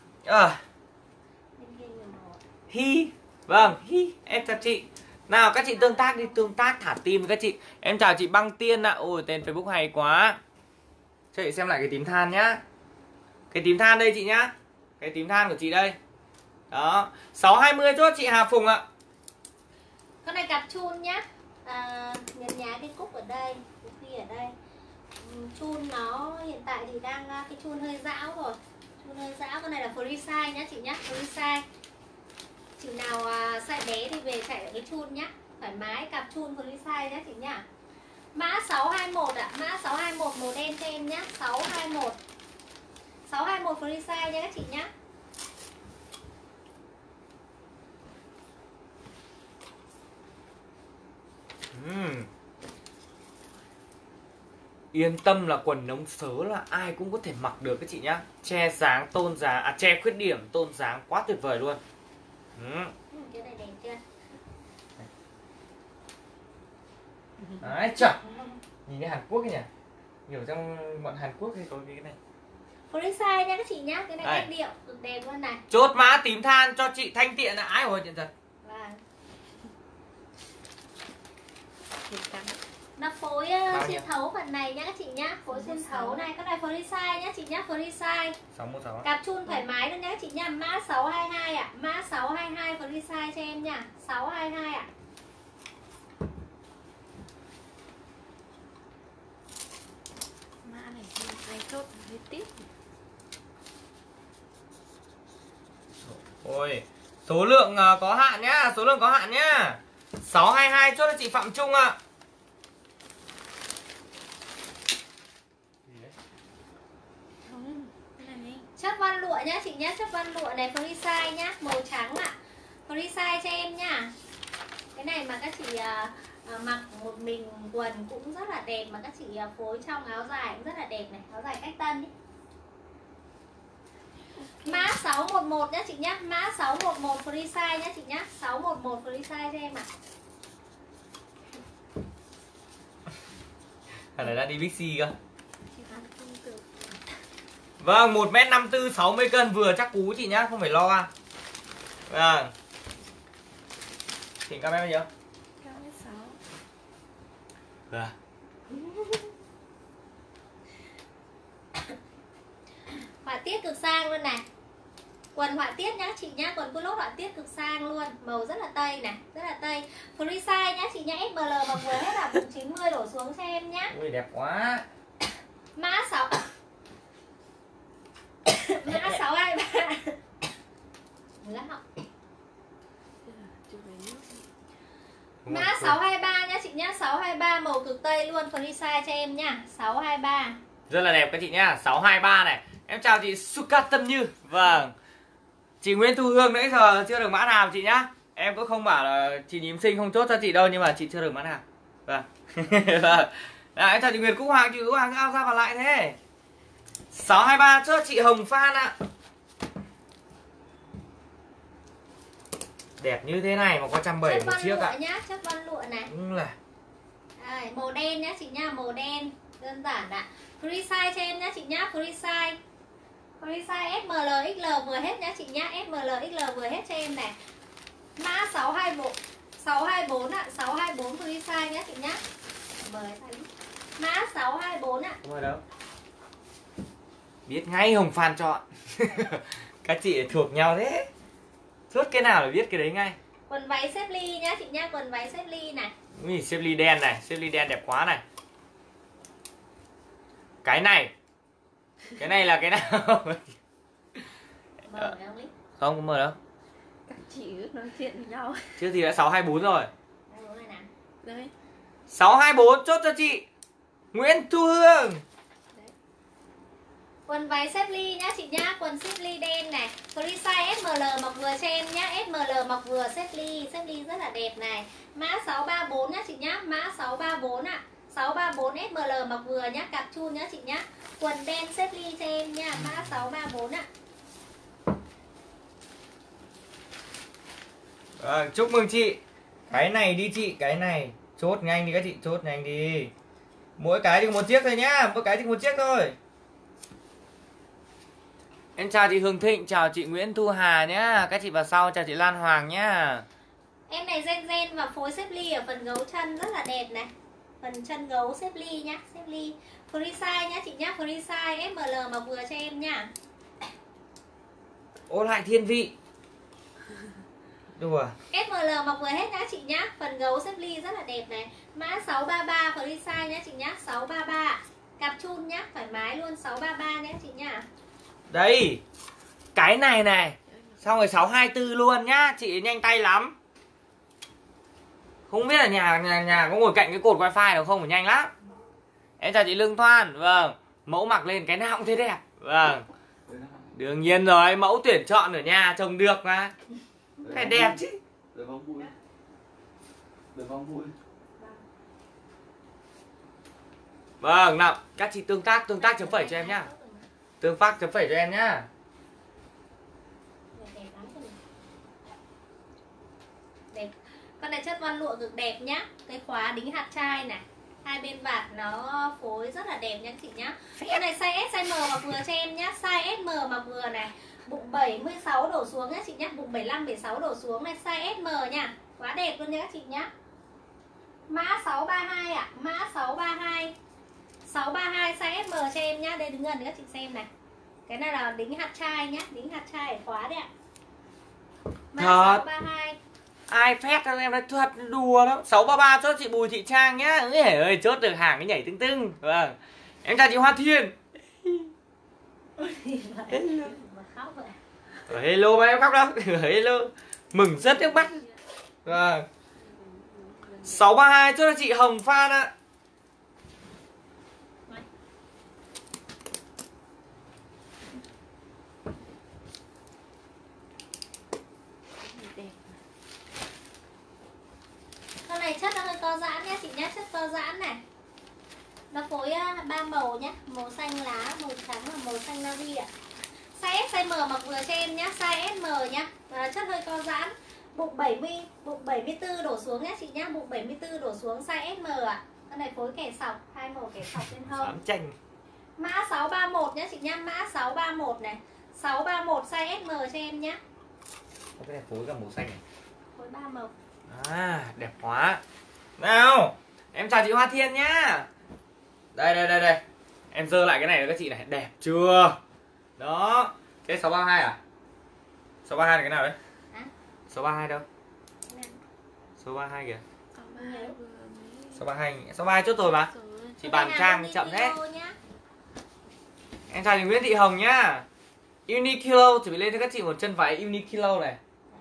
Vâng, em chào chị. Nào các chị tương tác đi, tương tác thả tim với các chị. Em chào chị Băng Tiên ạ. Ôi tên Facebook hay quá. Cho chị xem lại cái tím than nhá. Cái tím than đây chị nhá. Cái tím than của chị đây. Đó, 620 chốt chị Hà Phùng ạ. Con này cặp chun nhá. Nhấn nhá cái cúc ở đây, cúc kia ở đây. Chun nó hiện tại thì đang cái chun hơi rão rồi. Chun hơi rão, con này là free size nhá chị nhá, free size. Chị nào size bé thì về chạy lại cái chun nhá. Thoải mái, cặp chun free size nhá chị nhá. Mã 621 ạ, mã 621 màu đen cho em nhá, 621. 621 free size nha các chị nhá. Yên tâm là quần nống sớ là ai cũng có thể mặc được các chị nhá. Che dáng tôn dáng, che khuyết điểm tôn dáng quá tuyệt vời luôn. Cái này đẹp chưa? Đấy, chuẩn. Nhìn cái Hàn Quốc ấy nhỉ. Hiểu trong bọn Hàn Quốc hay có cái này. Free size nha các chị nhá. Cái này Đây. cách điệu cực đẹp luôn này. Chốt mã tím than cho chị Thanh Tiện là ái hồi điện giật. Vâng. Hình cắn. Nó phối Bao nhiêu? xuyên thấu phần này nhá các chị nhá. Phối xuyên thấu này. Cái này free size nhá chị nhá. Free size. 616. Cặp chun thoải mái luôn nhá các chị nhá. Mã 622 ạ. Mã 622 free size cho em nha. 622 ạ. Mã này hay chốt hơi tiếc. Ôi, số lượng có hạn nhá, số lượng có hạn nhá. 622 chốt cho chị Phạm Trung ạ. Không, cái này. Chất văn lụa nhá chị nhá. Chất văn lụa này free size nhá. Màu trắng ạ. Free size cho em nhá. Cái này mà các chị mặc một mình quần cũng rất là đẹp. Mà các chị phối trong áo dài cũng rất là đẹp này. Áo dài cách tân ý. Mã 611 nhá chị nhá. Mã 611 free size nhá chị nhá. 611 free size cho em ạ. Hay là đã đi Bixi cơ. Chị bán không được. Vâng, 1m54 60 cân vừa chắc cú chị nhá, không phải lo. Vâng. Chỉnh camera bao nhiêu? Cao 6. Vâng. Họa tiết cực sang luôn này. Quần họa tiết nhá chị nhá. Quần culotte họa tiết cực sang luôn. Màu rất là tây này. Rất là tây. Free size nhá chị nhá. SML mặc vừa hết là 90 đổ xuống cho em nhá. Ui đẹp quá. Mã 6 Mã 623 Ngứa họng. Chú lấy nước. Mã 623 nhá chị nhá. 623 màu cực tây luôn. Free size cho em nhá. 623. Rất là đẹp các chị nhá. 623 này. Em chào chị Suka Tâm Như. Vâng. Chị Nguyễn Thu Hương nãy giờ chưa được mã nào chị nhá. Em cũng không bảo là chị Nhím Sinh không chốt cho chị đâu, nhưng mà chị chưa được mã nào. Vâng. Vâng. Đấy, em chào chị Nguyệt Cúc Hoàng. Chị Cúc Hoàng sao ra vào lại thế? 623 cho chị Hồng Phan ạ. Đẹp như thế này mà có 170 một chiếc ạ. Nhá, chất văn lụa này. Đúng là. Đây, màu đen nhá chị nhá. Màu đen đơn giản ạ. Free size cho em nhá chị nhá. Free size. Free size SML XL vừa hết nhá chị nhá. SML XL vừa hết cho em này. Mã 624 624 ạ. 624 free size nhá chị nhá. Mời mã 624 ạ. Không ở đâu. Biết ngay Hồng Phan chọn. Các chị thuộc nhau thế. Chốt cái nào là biết cái đấy ngay. Quần váy xếp ly nhá chị nhá. Quần váy xếp ly này. Ui, xếp ly đen này. Xếp ly đen đẹp quá này. Cái này là cái nào? Mời không Lý. Không có mời đâu. Các chị cứ nói chuyện với nhau. Trước thì đã 624 rồi. Đây, bố này nào. Đấy. 624 chốt cho chị Nguyễn Thu Hương. Quần váy xếp ly nhá chị nhá. Quần xếp ly đen này. Free size SML mặc vừa cho em nhá. SML mặc vừa xếp ly rất là đẹp này. Mã 634 nhá chị nhá. Mã 634 ạ. 634 SML mặc vừa nhá. Cặp chun nhá chị nhá. Quần đen xếp ly cho em nha. Mã 634 ạ. Vâng, chúc mừng chị. Cái này đi chị, cái này. Chốt nhanh đi các chị, chốt nhanh đi. Mỗi cái thì một chiếc thôi nhá. Mỗi cái thì một chiếc thôi. Em chào chị Hương Thịnh, chào chị Nguyễn Thu Hà nhá. Các chị vào sau, chào chị Lan Hoàng nhá. Em này gen và phối xếp ly ở phần gấu chân rất là đẹp này. Phần chân gấu xếp ly nhá. Xếp ly free size nhá chị nhá. Free size SML mà vừa cho em nhá. Ô lại thiên vị. Đùa. SML mặc vừa hết nhá chị nhá. Phần gấu xếp ly rất là đẹp này. Mã 633 free size nhá chị nhá. 633. Cặp chun nhá, thoải mái luôn. 633 nhá chị nhá. Đây. Cái này này. Xong rồi 624 luôn nhá. Chị nhanh tay lắm. Không biết là nhà có ngồi cạnh cái cột wifi nào không, phải nhanh lắm. Em chào chị Lương Thoan. Vâng. Mẫu mặc lên cái nào cũng thấy đẹp. Vâng. Đương nhiên rồi, mẫu tuyển chọn ở nhà trồng được mà. Phải đẹp chứ. Đời vong vui. Đời vong vui. Vâng, nào, các chị tương tác chấm phẩy cho em nhá. Tương tác chấm phẩy cho em nhá. Con này chất voan lụa cực đẹp nhá. Cái khóa đính hạt trai này, hai bên vạt nó phối rất là đẹp nha các chị nhá. Con này size S, size M mặc vừa cho em nhá. Size SM mặc vừa này, bụng 76 đổ xuống nhá chị nhá. Bụng 75, 76 đổ xuống này, size SM nha. Quá đẹp luôn nha các chị nhá. Mã 632 ạ, mã 632. 632 size SM cho em nhá. Đây đứng gần để các chị xem này. Cái này là đính hạt trai nhá, đính hạt trai ở khóa đấy ạ. Mã Thật. 632. Ai phép cho em nói thật đùa đó. 633 chốt chị Bùi Thị Trang nhá. Ơi chốt được hàng cái nhảy tưng tưng. Vâng. Em chào chị Hoa Thiên. Mà khóc vậy. Hello mà em khóc đâu. Hello. Mừng rất nước mắt. Vâng. 632 chốt cho chị Hồng Phan ạ. Con này chất nó hơi co giãn nhé chị nhé, chất co giãn này. Nó phối 3 màu nhé, màu xanh lá, màu trắng và màu xanh navy ạ. Size S, size M mặc vừa cho em nhé, size SM nhé. Chất hơi co giãn. Bụng 70, bụng 74 đổ xuống nhé chị nhé, bụng 74 đổ xuống size SM ạ. Con này phối kẻ sọc, hai màu kẻ sọc bên hông. Sám chanh. Mã 631 nhé chị nhé, mã 631 này. 631 size SM cho em nhé. Cái này phối cả màu xanh này. Phối 3 màu. À, đẹp quá. Nào, em chào chị Hoa Thiên nhá. Đây. Em dơ lại cái này với các chị này, đẹp chưa? Đó. Cái 632 à? 632 là cái nào đấy? Hả? 632 đâu? Nè. 632 kìa. 632 632 chốt rồi mà. Chị bàn trang chậm thế. Em chào chị Nguyễn Thị Hồng nhá. Uniqlo chuẩn bị lên cho các chị một chân váy Uniqlo này.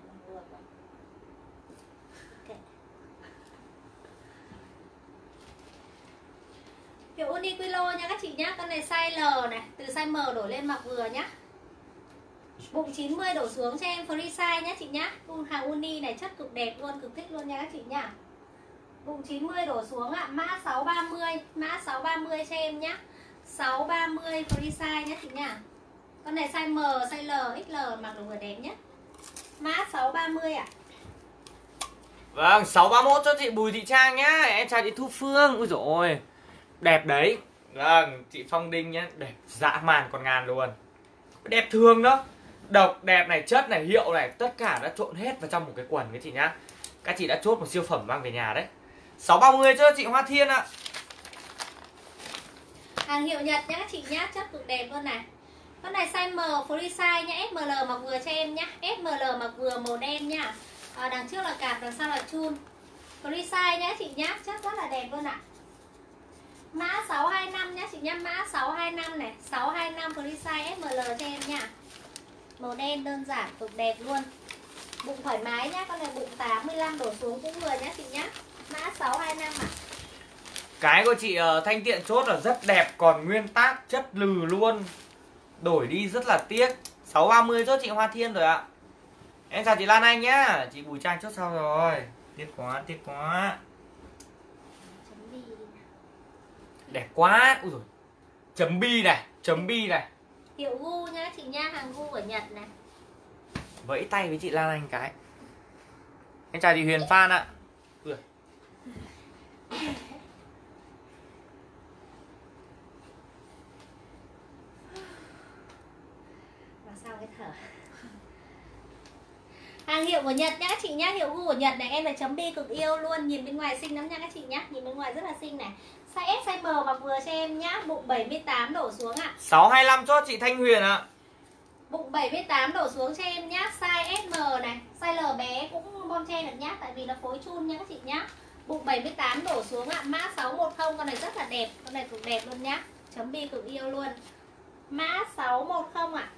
Hiệu Uniqlo nha các chị nhá. Con này size L này, từ size M đổi lên mặc vừa nhá. Bụng 90 đổ xuống cho em free size nhá chị nhá. Hàng uni này chất cực đẹp luôn, cực thích luôn nha các chị nhá. Bụng 90 đổ xuống ạ, mã 630, mã 630 cho em nhá. 630 free size nhá chị nhá. Con này size M, size L, XL mặc được vừa đẹp nhá. Mã 630 ạ. Vâng, 631 cho chị Bùi Thị Trang nhá. Em chào chị Thu Phương. Ui dồi ôi, đẹp đấy. Vâng, chị Phong Đinh nhá. Đẹp dã man con ngàn luôn. Đẹp thương đó. Độc, đẹp này, chất này, hiệu này, tất cả đã trộn hết vào trong một cái quần các chị nhá. Các chị đã chốt một siêu phẩm mang về nhà đấy. 630 cho chị Hoa Thiên ạ. Hàng hiệu Nhật nhá các chị nhá, chất cực đẹp luôn này. Con này size M free size nhá, SML mặc vừa cho em nhá. SML mặc vừa màu đen nhá. Đằng trước là cạp, đằng sau là chun. Free size nhá chị nhá, chất rất là đẹp luôn ạ. Mã 625 nhá chị nhá, mã 625 này, 625 free size SML cho em nhá. Màu đen đơn giản cực đẹp luôn. Bụng thoải mái nhá, con này bụng 85 đổ xuống cũng vừa nhá chị nhá. Mã 625 ạ. Cái của chị Thanh Tiện chốt là rất đẹp, còn nguyên tác chất lừ luôn. Đổi đi rất là tiếc. 630 chốt chị Hoa Thiên rồi ạ. Em chào chị Lan Anh nhá. Chị Bùi Trang chốt sau rồi. Tiếc quá, tiếc quá. Đẹp quá. Ui dồi. Chấm bi này, chấm bi này. Hiệu Gu nhá chị nha, hàng Gu của Nhật này. Vẫy tay với chị Lan Anh cái. Em chào chị Huyền Phan ạ. Ui. Sao cái thở. Hàng hiệu của Nhật nhá các chị nhá, hiệu Gu của Nhật này, em là chấm bi cực yêu luôn, nhìn bên ngoài xinh lắm nha các chị nhá, nhìn bên ngoài rất là xinh này. Size S, size M mặc vừa cho em nhá, bụng 78 đổ xuống ạ. 625 cho chị Thanh Huyền ạ. Bụng 78 đổ xuống cho em nhá, size SM này, size L bé cũng bon chen được nhá, tại vì nó phối chun nha các chị nhá. Bụng 78 đổ xuống ạ, mã 610, con này rất là đẹp, con này cực đẹp luôn nhá, chấm bi cực yêu luôn. Mã 610 ạ.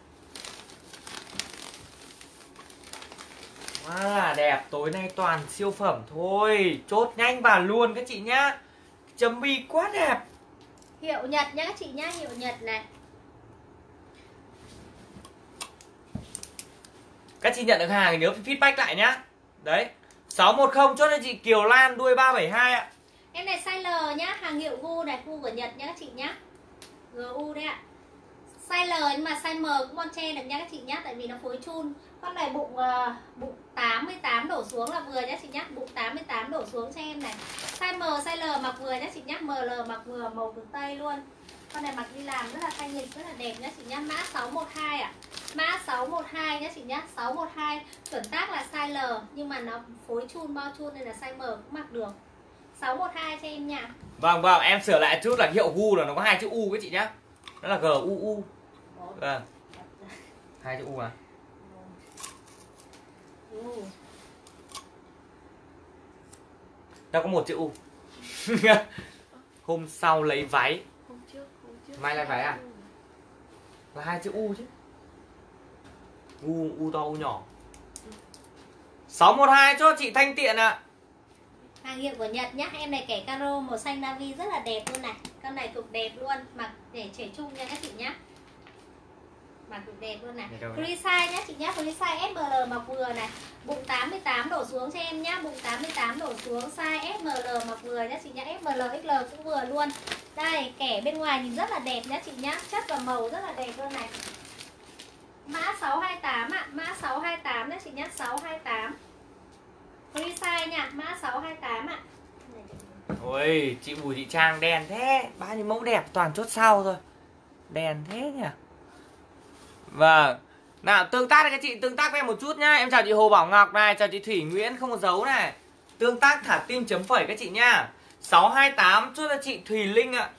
Quá là đẹp, tối nay toàn siêu phẩm thôi. Chốt nhanh vào luôn các chị nhá. Chấm bi quá đẹp. Hiệu Nhật nhá các chị nhá, hiệu Nhật này. Các chị nhận được hàng thì nhớ feedback lại nhá. Đấy, 610 chốt cho chị Kiều Lan đuôi 372 ạ. Em này size L nhá, hàng hiệu Gu này, Gu của Nhật nhá các chị nhá. GU đấy ạ. Size L nhưng mà size M cũng bon chen được nha các chị nhá, tại vì nó phối chun. Con này bụng 88 đổ xuống là vừa nhá chị nhá. Bụng 88 đổ xuống cho em này. Size M, size L mặc vừa nhá chị nhá. ML mặc vừa, màu cực Tây luôn. Con này mặc đi làm rất là thanh lịch, rất là đẹp nhá chị nhá. Mã 612 ạ. Mã 612 nhá chị nhá. 612 chuẩn tác là size L, nhưng mà nó phối chun bao chun nên là size M cũng mặc được. 612 cho em nha. Vâng vâng, em sửa lại chút là hiệu gu là nó có 2 chữ U với chị nhá. Đó là GUU. Vâng. 2 chữ U à? Nó có 1 chữ U. Hôm sau lấy váy. Hôm trước Mai lấy váy à? Là 2 chữ U chứ. U to U nhỏ. 612 cho chị Thanh Tiện ạ. Hàng hiệu của Nhật nhá. Em này kẻ caro màu xanh navy rất là đẹp luôn này. Con này cực đẹp luôn. Mặc để trẻ trung nha các chị nhá. Mặc cực đẹp luôn này. Free size nhá chị nhá. Free size SML mặc vừa này. Bụng 88 đổ xuống cho em nhá. Bụng 88 đổ xuống. Size SML mặc vừa nhá chị nhá. SML XL cũng vừa luôn. Đây, kẻ bên ngoài nhìn rất là đẹp nhá chị nhá. Chất và màu rất là đẹp luôn này. Mã 628 ạ. Mã 628 nhá chị nhá. 628. Free size nha. Mã 628 ạ. Ôi, chị Bùi Thị Trang đèn thế. Bao nhiêu mẫu đẹp toàn chốt sau thôi. Đèn thế nhỉ. Vâng. Nào, tương tác này các chị, tương tác với em một chút nhá. Em chào chị Hồ Bảo Ngọc này, chào chị Thủy Nguyễn không có dấu này. Tương tác thả tim chấm phẩy các chị nhá. 628 chút cho chị Thùy Linh ạ.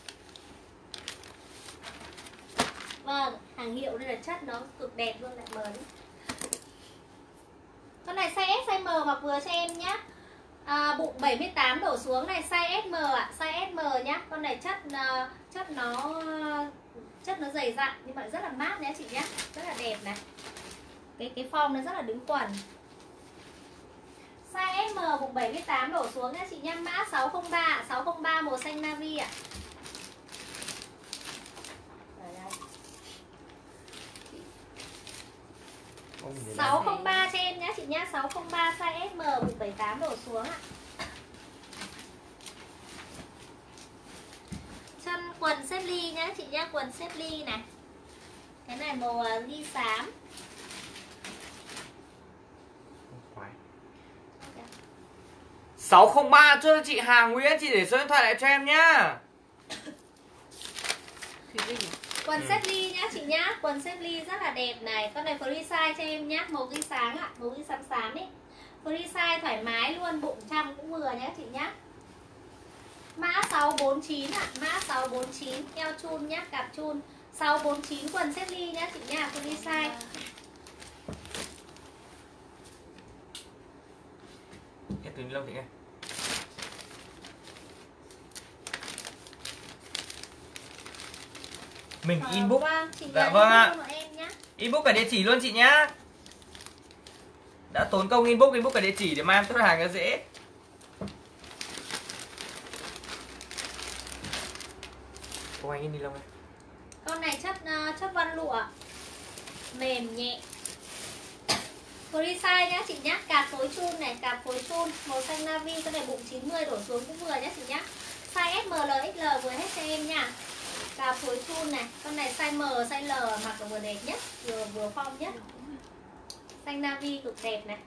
Vâng, hàng hiệu đây là chất nó cực đẹp luôn lại mờ đi. Con này size S, size M mặc vừa cho em nhá. Bụng 78 đổ xuống này, size SM ạ, size SM nhá. Con này chất nó dày dặn nhưng mà rất là mát nhá chị nhá, rất là đẹp này. Cái form nó rất là đứng quần. Size SM bụng 78 đổ xuống nhá chị nhá. Mã 603, 603 màu xanh navy ạ. 603 cho em nhá chị nhá. 603 size SM bụng 78 đổ xuống ạ. Chân quần xếp ly nhá chị nhá. Quần xếp ly này. Cái này màu ly xám. Khoái. 603 cho chị Hà Nguyễn, chị để số điện thoại lại cho em nhá. Thùy Linh. Quần xếp ly nhá chị nhá. Quần xếp ly rất là đẹp này. Con này free size cho em nhá. Màu ghi sáng ạ. Màu ghi xám xám ấy. Free size thoải mái luôn. Bụng trăm cũng vừa nhá chị nhá. Mã 649 ạ. Mã 649. Eo chun nhá. Cạp chun. 649 quần xếp ly nhá chị nhá. Free size. Em túi ni lông chị nghe. Mình inbox. Dạ vâng ạ. Inbox cả địa chỉ luôn chị nhá. Đã tốn công inbox cả địa chỉ để mai em xuất hàng cho dễ. Cô anh in ni lông này. Con này chất vân lụa. Mềm nhẹ. Free size nhá chị nhá. Cạp phối chun này, cạp phối chun màu xanh navy. Con này bụng 90 đổ xuống cũng vừa nhá chị nhá. Size SML XL vừa hết cho em nha. Cạp phối chun này. Con này size M, size L mặc là vừa đẹp nhất, vừa form nhất. Xanh navy cực đẹp này.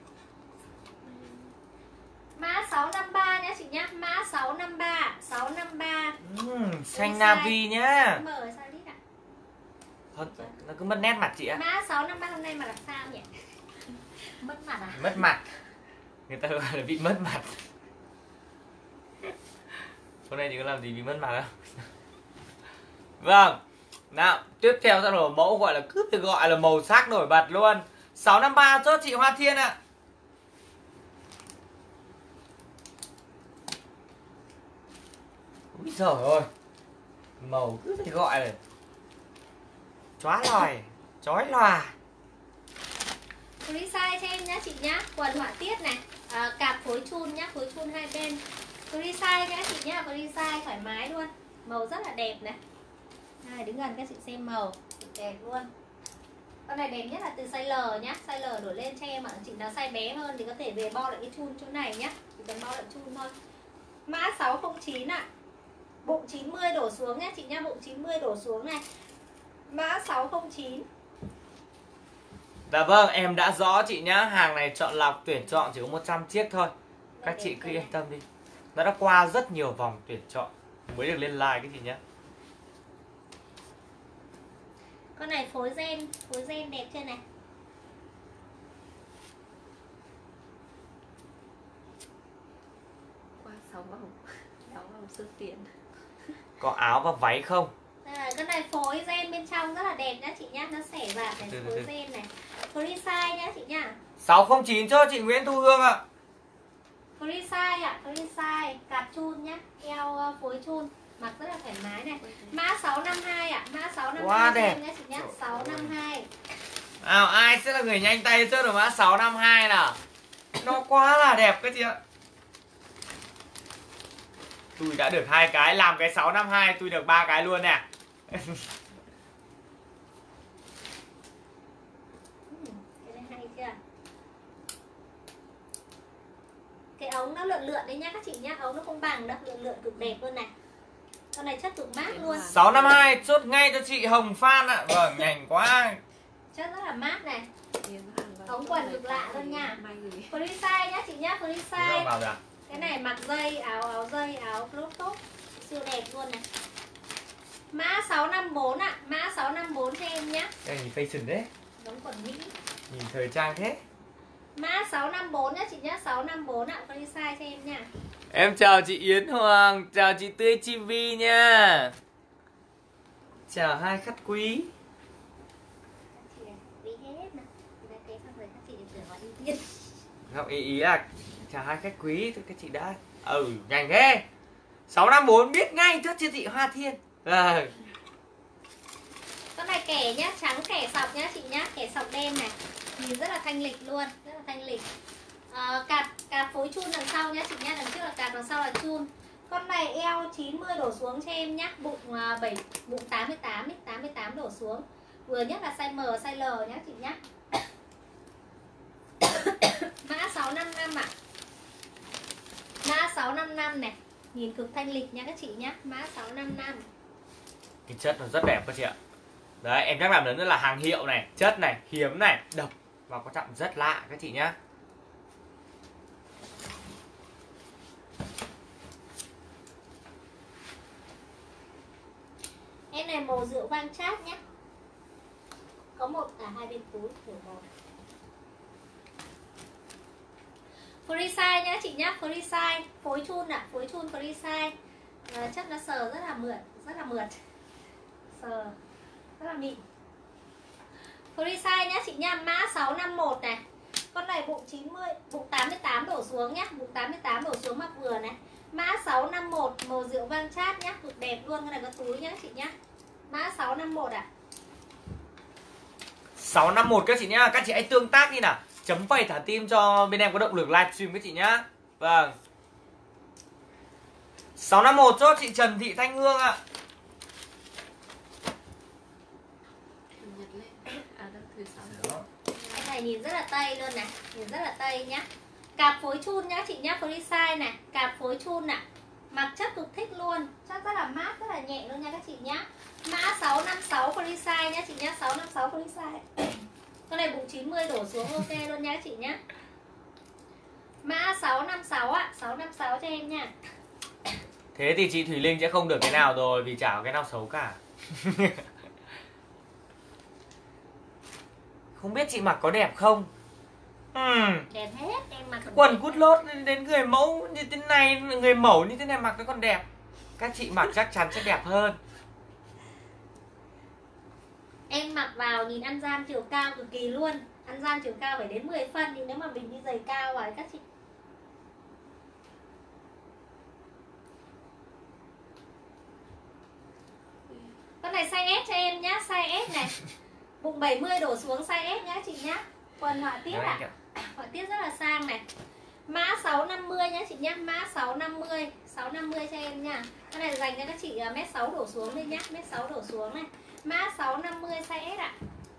Mã 653 nhá chị nhá. Mã 653, 653. Xanh navy nhá. M size lít ạ. Thôi, nó cứ mất nét mặt chị ạ. Mã 653 hôm nay mà làm sao nhỉ? Mất mặt à? Mất mặt. Người ta gọi là bị mất mặt. Hôm nay chị có làm gì bị mất mặt không? Vâng. Nào, tiếp theo ra là mẫu gọi là cứ phải gọi là màu sắc nổi bật luôn. 653 cho chị Hoa Thiên ạ. Úi giời ơi. Màu cứ phải gọi là chóa lòi, chói lòa. Free size cho em nhá chị nhá. Quần họa tiết này, cạp phối chun nhá, phối chun hai bên. Free size nhá chị nhá, free size thoải mái luôn. Màu rất là đẹp này. Này, đứng gần các chị xem màu, đẹp luôn. Con này đẹp nhất là từ size L nhá. Size L đổi lên cho em ạ. Chị nào size bé hơn thì có thể về bo lại cái chun chỗ này nhá. Chỉ cần bo lại chun thôi. Mã 609 ạ. Bụng 90 đổ xuống nhá chị nhá. Bụng 90 đổ xuống này. Mã 609. Dạ vâng, em đã rõ chị nhá. Hàng này chọn lọc tuyển chọn chỉ có 100 chiếc thôi. Các chị cứ yên tâm đi. Nó đã qua rất nhiều vòng tuyển chọn mới được lên live cái gì nhá. Con này phối gen đẹp chưa này? Qua 6 vòng 6 vòng sơ tiền. Có áo và váy không? Con này phối gen bên trong rất là đẹp nhá chị nhá. Nó xẻ vạt này, phối gen này. Free size nhá chị nhá. 609 cho chị Nguyễn Thu Hương ạ. Free size ạ, free size. Cạp chun nhá, eo phối chun. Mặc rất là thoải mái này. Mã 652 ạ, mã 652 Quá đẹp nhá chị nhá, 652. Ai sẽ là người nhanh tay trước được mã 652 nào? Nó quá là đẹp các chị ạ. Tôi đã được 2 cái, làm cái 652 tôi được 3 cái luôn nè. Cái này hay chưa? Cái ống nó lượn lượn đấy nhá các chị nhá, ống nó không bằng đâu, lượn lượn cực đẹp luôn này. Con này chất cực mát luôn. 652 chốt ngay cho chị Hồng Phan ạ. Vâng, nhanh quá. Chất rất là mát này. Điền hàng vào Ống chỗ quần người cực lạ ta luôn nha. may gửi. Free size nhá chị nhá, free Đúng size. vào rồi ạ. Cái này mặc dây, áo dây, áo crop top siêu đẹp luôn này. Mã 654 ạ, mã 654 cho em nhá. Đây nhìn fashion đấy. Giống quần Mỹ. Nhìn thời trang thế. Mã 654 nhá chị nhá, 654 ạ, free size cho em nha. Em chào chị Yến Hoàng, chào chị Tươi Chim Vi nha. Chào hai khách quý. Các chị này, đi hết nè. Đây thế xong rồi các chị tưởng gọi ưu tiên. Ngọc ý à, chào hai khách quý, các chị đã. Nhanh thế. 654 biết ngay trước siêu thị Hoa Thiên. Con này kẻ nhá, trắng kẻ sọc nhá chị nhá, kẻ sọc đen này. Nhìn rất là thanh lịch luôn, rất là thanh lịch. Cạp phối chun đằng sau nhá chị nhá, đằng trước là cạp, đằng sau là chun. Con này eo 90 đổ xuống cho em nhá, bụng 88 ấy, 88 đổ xuống. Vừa nhất là size M, size L nhá chị nhá. Mã 655 ạ. Mã 655 này, nhìn cực thanh lịch nha các chị nhá, mã 655. Cái chất nó rất đẹp các chị ạ. Đấy, em nhắc lại nữa là hàng hiệu này, chất này, hiếm này, độc và quan trọng rất lạ các chị nhá. Em này màu rượu vang chát nhé. Có hai bên túi thử màu. Free size nhá chị nhá, free size, phối chun ạ, phối chun free size. Chất nó sờ rất là mượt. Sờ rất là mịn. Free size nhá chị nhá, mã 651 này. Con này bụng 90, bụng 88 đổ xuống nhá, bụng 88 đổ xuống mặc vừa này. Mã 651 màu rượu vang chát nhá, cực đẹp luôn, cái này có túi nhá chị nhá. Mã 651 ạ. 651 các chị nhá, các chị hãy tương tác đi nào. Chấm phẩy thả tim cho bên em có động lực livestream các chị nhá. Vâng. 651 cho chị Trần Thị Thanh Hương ạ. Nhật lên. Đâu thứ 6. Cái này nhìn rất là tây luôn này, nhìn rất là tây nhá. Cạp phối chun nhá chị nhá, free size này, cạp phối chun ạ. Mặc chất cực thích luôn, chất rất là mát, rất là nhẹ luôn nha các chị nhá. Mã 656 free size nhá chị nhá, 656 free size. Con này bụng 90 đổ xuống ok luôn nha các chị nhá. Mã 656 ạ, 656 cho em nha. Thế thì chị Thùy Linh sẽ không được cái nào rồi, vì chả có cái nào xấu cả. Không biết chị mặc có đẹp không? Đẹp hết, em mặc Quần cút lốt đến người mẫu như thế này, người mẫu như thế này mặc nó còn đẹp. Các chị mặc chắc chắn sẽ đẹp hơn. Em mặc vào nhìn ăn gian chiều cao cực kỳ luôn. Ăn gian chiều cao phải đến 10 phân. Nhưng nếu mà mình đi giày cao vào các chị. Con này size S cho em nhá, size S này. Bụng 70 đổ xuống size S nhá chị nhá. Quần họa tiết ạ. Họa tiết rất là sang này. Mã 650 nhá chị nhá, mã 650, 650 cho em nha. Cái này dành cho các chị mét 6 đổ xuống đây nhá, mét 6 đổ xuống này. Mã 650 size S ạ.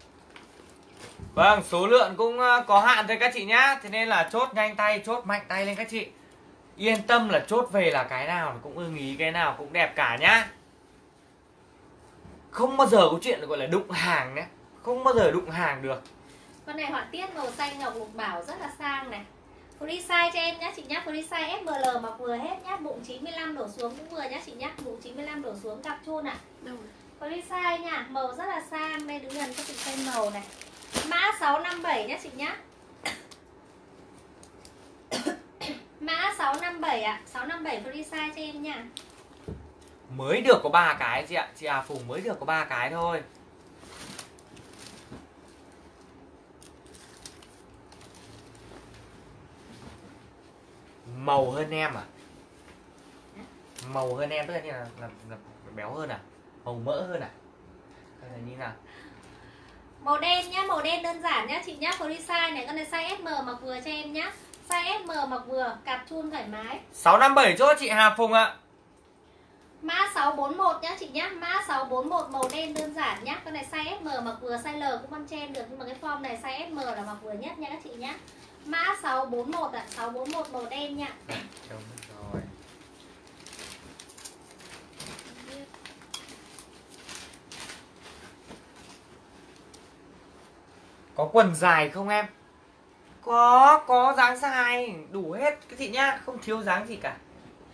Vâng, số lượng cũng có hạn thôi các chị nhá. Thế nên là chốt nhanh tay, chốt mạnh tay lên các chị. Yên tâm là chốt về là cái nào cũng ưng ý, cái nào cũng đẹp cả nhá. Không bao giờ có chuyện gọi là đụng hàng nhé. Không bao giờ đụng hàng được. Con này họa tiết màu xanh ngọc lục bảo rất là sang này. Free size cho em nhá chị nhá, free size SML mặc vừa hết nhá, bụng 95 đổ xuống cũng vừa nhá chị nhá, bụng 95 đổ xuống cặp chun ạ. Đâu rồi? Free size nha, màu rất là sang, đây đứng gần cho chị xem màu này. Mã 657 nhá chị nhá. Mã 657 ạ, 657 free size cho em nha. Mới được có 3 cái chị ạ. Chị Hà Phùng mới được có 3 cái thôi. Màu hơn em à? Màu hơn em tức là như là béo hơn à? Màu mỡ hơn à? Hay là như nào? Màu đen nhá, màu đen đơn giản nhá chị nhá, free size này, con này size SM mặc vừa cho em nhá. Size SM mặc vừa, cặp chun thoải mái. 657 chốt chị Hà Phùng ạ. Mã 641 nhá chị nhá, mã 641 màu đen đơn giản nhá. Con này size SM mặc vừa, size L cũng con chen được, nhưng mà cái form này size SM là mặc vừa nhất nhá các chị nhá. Mã 641 ạ, 641 màu đen nha. Đúng rồi. Có quần dài không em? Có dáng dài đủ hết cái chị nhá, không thiếu dáng gì cả.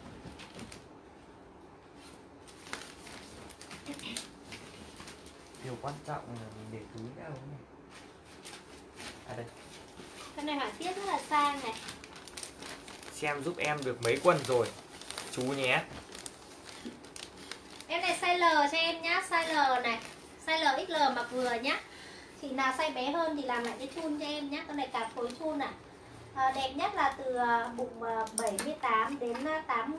Điều quan trọng là mình để túi đâu này. À đây. Con này họa tiết rất là sang này. Xem giúp em được mấy quần rồi chú nhé. Em này size L cho em nhá, size L này, size L XL mặc vừa nhá. Chị nào size bé hơn thì làm lại cái chun cho em nhá. Con này cạp phối chun ạ. Đẹp nhất là từ bụng 78 đến 8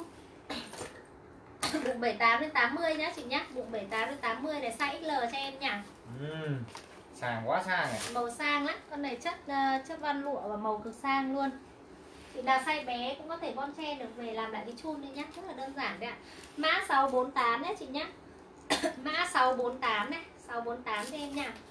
bụng 78 đến 80 nhá chị nhá. Bụng 78 đến 80 này size XL cho em nhá. Sang quá sang này. Màu sang lắm, con này chất văn lụa và màu cực sang luôn. Chị nào size bé cũng có thể bon chen được về làm lại cái chun đi nhá, rất là đơn giản đấy ạ. Mã 648 nhé chị nhá. Mã 648 này, 648 cho em nha.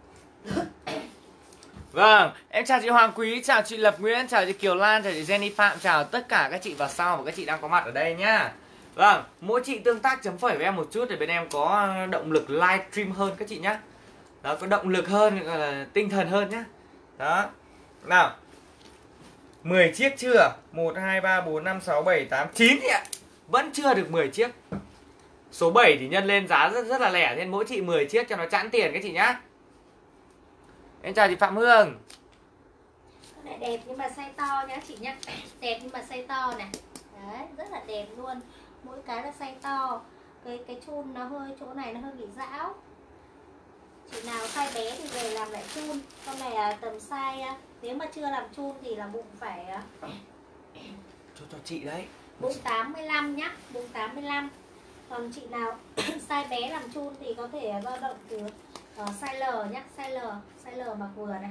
Vâng, em chào chị Hoàng Quý, chào chị Lập Nguyễn, chào chị Kiều Lan, chào chị Jenny Phạm, chào tất cả các chị vào sau và các chị đang có mặt ở đây nhá. Vâng, mỗi chị tương tác chấm phẩy với em một chút để bên em có động lực livestream hơn các chị nhá. Đó, có động lực hơn, gọi là tinh thần hơn nhá. Đó. Nào. 10 chiếc chưa? 1 2 3 4 5 6 7 8 9 chị ạ. Vẫn chưa được 10 chiếc. Số 7 thì nhân lên giá rất là lẻ, nên mỗi chị 10 chiếc cho nó chẵn tiền các chị nhá. Em chào chị Phạm Hương. Con này đẹp nhưng mà size to nhá chị nhá. Đẹp nhưng mà size to này. Đấy, rất là đẹp luôn. Mỗi cái là size to. Cái chun nó hơi, chỗ này nó hơi bị rão. Chị nào size bé thì về làm lại chun. Con này tầm size, nếu mà chưa làm chun thì là bụng phải Cho chị đấy. bụng 85 nhá, bụng 85. Còn chị nào size bé làm chun thì có thể dao động từ size L nhá, size L mặc vừa này.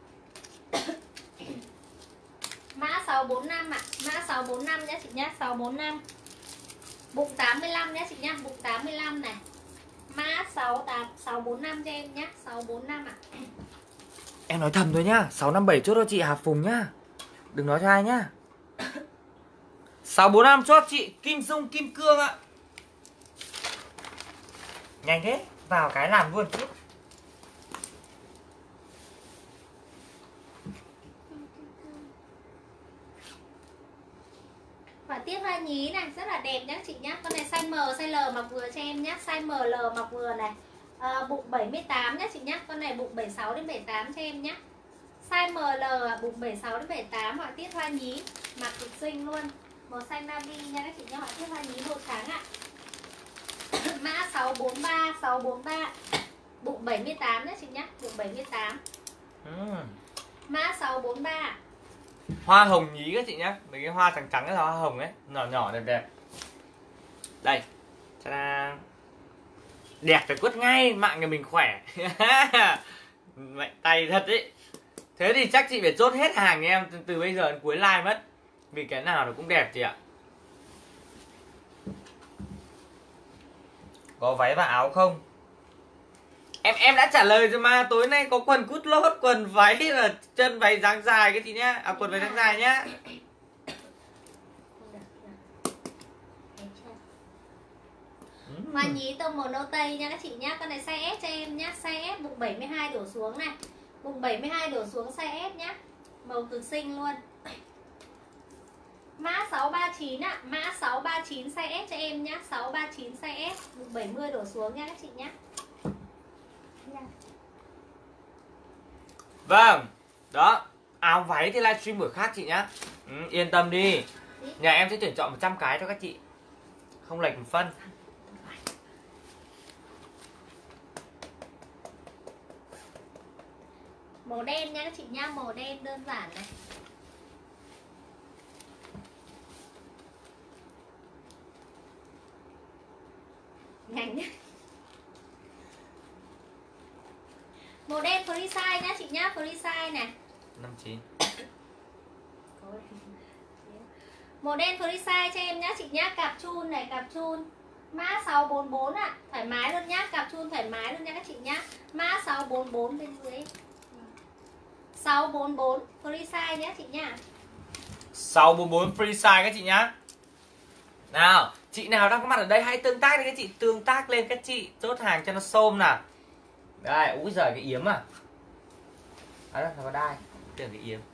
Mã 645 ạ, mã 645 nhá chị nhá, 645. Bụng 85 nhá chị nhá, bụng 85 này. Mã 645 cho em nhá, 645 ạ. Em nói thầm thôi nhá, 657 chốt cho chị Hà Phùng nhá. Đừng nói cho ai nhá. 645 chốt chị Kim Dung Kim Cương ạ. Nhanh thế, vào cái làm luôn chút. Họa tiết hoa nhí này, rất là đẹp nhá chị nhá. Con này size M, size L mặc vừa cho em nhá, size ML mặc vừa này. Bụng 78 nhá chị nhá. Con này bụng 76 đến 78 cho em nhá. Size ML bụng 76 đến 78, họa tiết hoa nhí, mặc cực xinh luôn. Màu xanh navy nha các chị nhá, họa tiết hoa nhí màu trắng ạ. Mã 643, 643. Bụng 78 nhá chị nhá, bụng 78. Mã 643. Hoa hồng nhí các chị nhá. Mấy cái hoa trắng trắng là hoa hồng ấy, nhỏ nhỏ đẹp đẹp. Đây. Ta-da. Đẹp phải quất ngay, mạng nhà mình khỏe. Mạnh tay thật ấy. Thế thì chắc chị phải chốt hết hàng em từ bây giờ đến cuối live mất. Vì cái nào nó cũng đẹp chị ạ. Có váy và áo không? Em đã trả lời rồi mà. Tối nay có quần cút lót, quần váy là chân váy dáng dài cái chị nhá. À, quần váy dáng dài nhá. Hoa nhí tông màu nâu tây nha các chị nhá. Con này size S cho em nhá, size S bụng 72 đổ xuống này. Bụng 72 đổ xuống size S nhá. Màu cực xinh luôn. Mã 639 ạ, mã 639 size S cho em nhá, 639 size S, bụng 70 đổ xuống nha các chị nhá. Vâng, đó, áo váy thì livestream buổi khác chị nhá. Yên tâm đi. Nhà em sẽ tuyển chọn 100 cái cho các chị. Không lệch một phân. Màu đen nha các chị nhá, màu đen đơn giản này. Nhanh nhá. Màu đen free size nhá chị nhá, free size này. 59. Màu đen free size cho em nhá chị nhá, cạp chun này, cạp chun. Mã 644 ạ, thoải mái luôn nhá, cạp chun thoải mái luôn nha các chị nhá. Mã 644 bên dưới. 644 free size nhá chị nhá. 644 free size các chị nhá. Nào, chị nào đang có mặt ở đây hãy tương tác đi các chị, tương tác lên các chị, chốt hàng cho nó xôm nào. Đây, úi giời cái yếm à. À đó, nó có đai, tưởng cái yếm.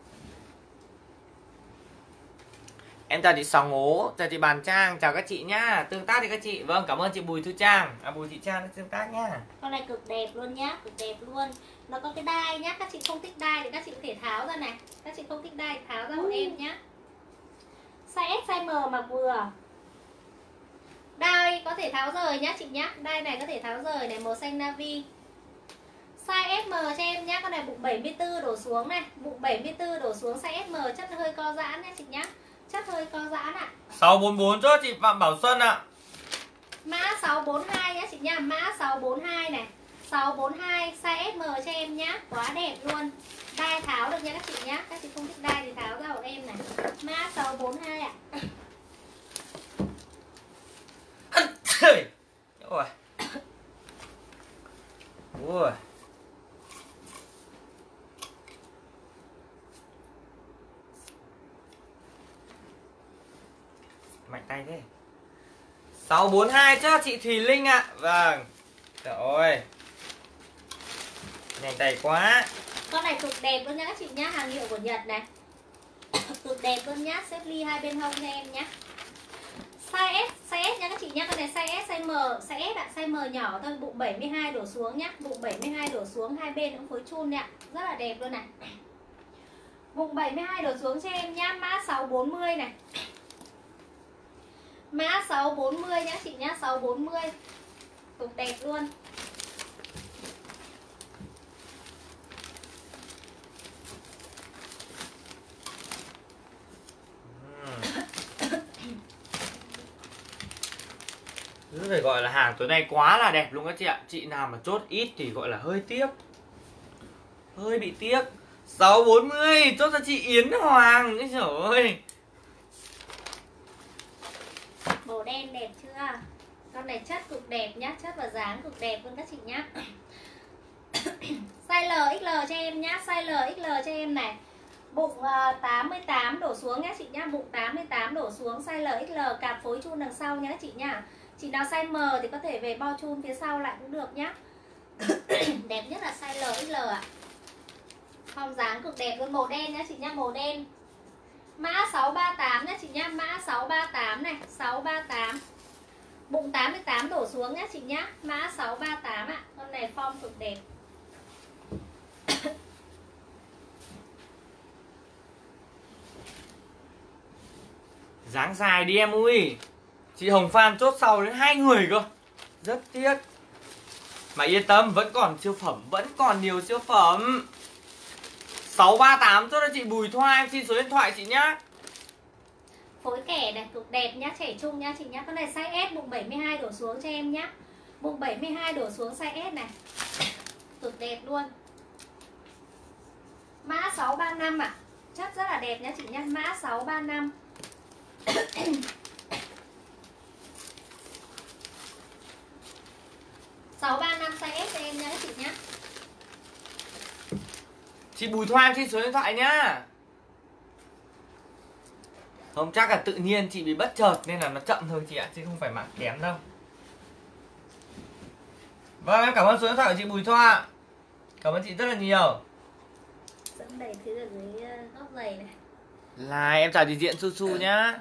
Em chào chị Sòng Ố, chào chị Bàn Trang, chào các chị nhá, tương tác đi các chị. Vâng, cảm ơn chị Bùi Thu Trang, Bùi Thị Trang đã tương tác nhá. Con này cực đẹp luôn nhá, cực đẹp luôn. Nó có cái đai nhá, các chị không thích đai thì các chị có thể tháo ra này. Các chị không thích đai thì tháo ra hộ em nhá. Size S, size M mà vừa. Đai có thể tháo rời nhá chị nhá. Đai này có thể tháo rời này, màu xanh navy. Size SM cho em nhá, con này bụng 74 đổ xuống này, bụng 74 đổ xuống size SM, chất hơi co giãn nhá chị nhá. Chất hơi co giãn ạ. 644 cho chị Phạm Bảo Xuân ạ. Mã 642 nhá chị nhá, mã 642 này. 642 size SM cho em nhá, quá đẹp luôn. Đai tháo được nha các chị nhá, các chị không thích đai thì tháo ra hộ em này. Mã 642 ạ. Ôi. Ui. Mạnh tay thế. 642 cho chị Thùy Linh ạ. Vâng. Trời ơi. Nhanh tay quá. Con này cực đẹp luôn nha các chị nhá, hàng hiệu của Nhật này. Cực đẹp luôn nhá, xếp ly hai bên hông cho em nhá. Size S nha các chị nhá, con này size S, size M, size S ạ, size M nhỏ thôi, bụng 72 đổ xuống nhá, bụng 72 đổ xuống, hai bên cũng phối chun nè, rất là đẹp luôn này. Bụng 72 đổ xuống cho em nhá, mã 640 này. Mã 640 nhá chị nhá, 640. Cực đẹp luôn. Cứ phải gọi là hàng tối nay quá là đẹp luôn các chị ạ. Chị nào mà chốt ít thì gọi là hơi tiếc. Hơi bị tiếc. 640 chốt cho chị Yến Hoàng. Ôi trời ơi. Màu đen đẹp chưa? Con này chất cực đẹp nhá, chất và dáng cực đẹp luôn các chị nhá. Size L, XL cho em nhá, size L, XL cho em này. Bụng 88 đổ xuống nhá chị nhá, bụng 88 đổ xuống, size L, XL, cạp phối chun đằng sau nhá chị nhá. Chị nào size M thì có thể về bo chun phía sau lại cũng được nhá. Đẹp nhất là size L, XL ạ. Form dáng cực đẹp luôn, màu đen nhá chị nhá, màu đen. Mã 638 nhá chị nhá, mã 638 này, 638. Bụng 88 đổ xuống nhá chị nhá, mã 638 ạ. Con này form cực đẹp. Dáng dài đi em ơi. Chị Hồng Phan chốt sau đến 2 người cơ. Rất tiếc. Mà yên tâm, vẫn còn siêu phẩm, vẫn còn nhiều siêu phẩm. 638 chốt cho chị Bùi Thoa, em xin số điện thoại chị nhá. Phối kẻ này, cực đẹp nhá, trẻ trung nhá chị nhá. Con này size S, bụng 72 đổ xuống cho em nhá. Bụng 72 đổ xuống size S này. Cực đẹp luôn. Mã 635 ạ. Chất rất là đẹp nhá chị nhá, mã 635. Sáu ba năm size S cho em nhá chị nhá. Chị Bùi Thoa em xin số điện thoại nhá. Không, chắc là tự nhiên chị bị bất chợt nên là nó chậm thôi chị ạ, chứ không phải mạng kém đâu. Vâng, em cảm ơn số điện thoại của chị Bùi Thoa. Cảm ơn chị rất là nhiều. Dẫn đầy thứ ở dưới góc giày này. Là em chào chị Diện Su Su nhá.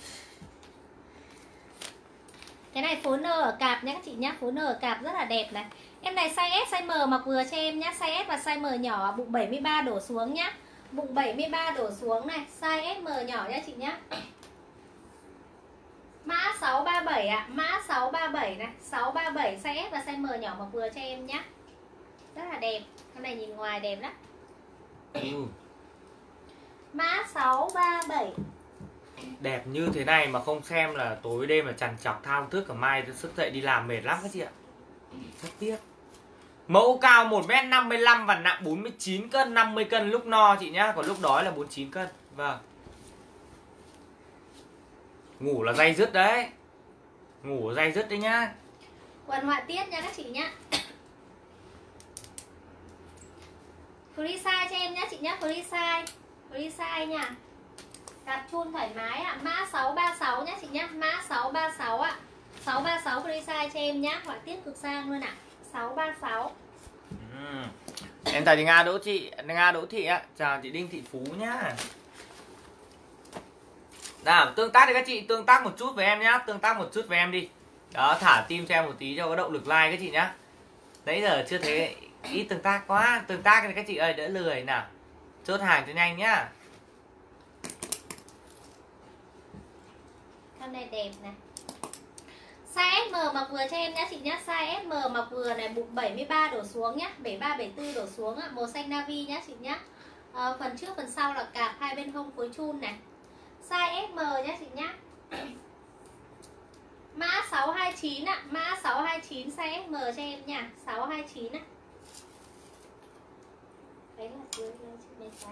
Cái này phối nơ ở cạp nhé các chị nhá, phối nơ ở cạp rất là đẹp này. Em này size S, size M mặc vừa cho em nhá, size S và size M nhỏ, bụng 73 đổ xuống nhá. Bụng 73 đổ xuống này, size S M nhỏ nha chị nhá. Mã 637 ạ, mã 637 này, 637 size S và size M nhỏ mặc vừa cho em nhá. Rất là đẹp, cái này nhìn ngoài đẹp lắm. Mã 637. Đẹp như thế này mà không xem là tối đêm là trằn trọc thao thức, cả mai thức dậy đi làm mệt lắm các chị ạ. Rất tiếc. Mẫu cao 1m55 và nặng 49 cân, 50 cân lúc no chị nhá, còn lúc đói là 49 cân. Vâng. Ngủ là day dứt đấy. Ngủ day dứt đấy nhá. Quần họa tiết nha các chị nhá. Free size cho em nhá chị nhá, free size. Free size nha. Cạp chun thoải mái ạ, mã 636 nhá chị nhá, mã 636 ạ. 636 free size cho em nhá, họa tiết cực sang luôn ạ. 636. Em chào chị Nga Đỗ Thị ạ. Chào chị Đinh Thị Phú nhá. Nào, tương tác đi các chị, tương tác một chút với em nhá, tương tác một chút với em đi. Đó, thả tim cho em một tí cho có động lực like các chị nhá. Nãy giờ chưa thấy ít tương tác quá, tương tác thì các chị ơi, đỡ lười nào. Chốt hàng cho nhanh nhá. Con này đẹp này. Size SM mặc vừa cho em nhá chị nhá, size SM mặc vừa này, bụng 73 đổ xuống nhá, 73 74 đổ xuống ạ, màu xanh navy nhá chị nhá. Phần trước phần sau là cạp, hai bên hông phối chun này. Size SM nhá chị nhá. Mã 629 ạ, mã 629 size SM cho em nha, 629 ạ. Đấy là dưới chị bên trái.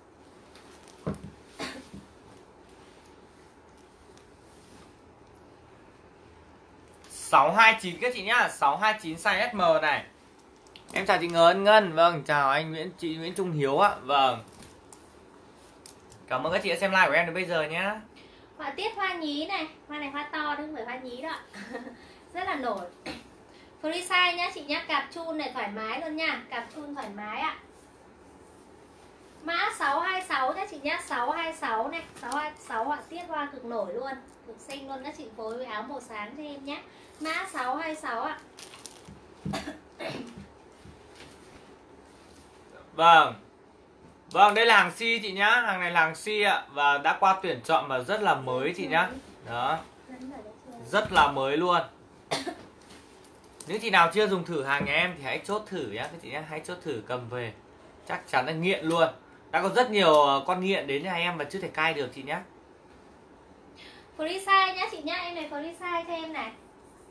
629 các chị nhá, 629 size SM này. Em chào chị Ngân, vâng, chào chị Nguyễn Trung Hiếu ạ, vâng. Cảm ơn các chị đã xem live của em đến bây giờ nhá. Họa tiết hoa nhí này, hoa này hoa to chứ không phải hoa nhí đâu. Rất là nổi. Free size nhá chị nhá, cạp chun này thoải mái luôn nha, cạp chun thoải mái ạ. Mã 626 nhá chị nhá, 626 này, 626 họa tiết hoa cực nổi luôn, cực xinh luôn các chị, phối với áo màu sáng cho em nhé. Mã 626 ạ. Vâng. Vâng, đây là hàng si chị nhá, hàng này là hàng si ạ, và đã qua tuyển chọn và rất là mới chị nhá. Đó. Rất là mới luôn. Những chị nào chưa dùng thử hàng nhà em thì hãy chốt thử nhá các chị nhá, hãy chốt thử cầm về. Chắc chắn là nghiện luôn. Đã có rất nhiều con nghiện đến nhà em mà chưa thể cai được chị nhá. Free size nhá chị nhá, em này free size cho em này.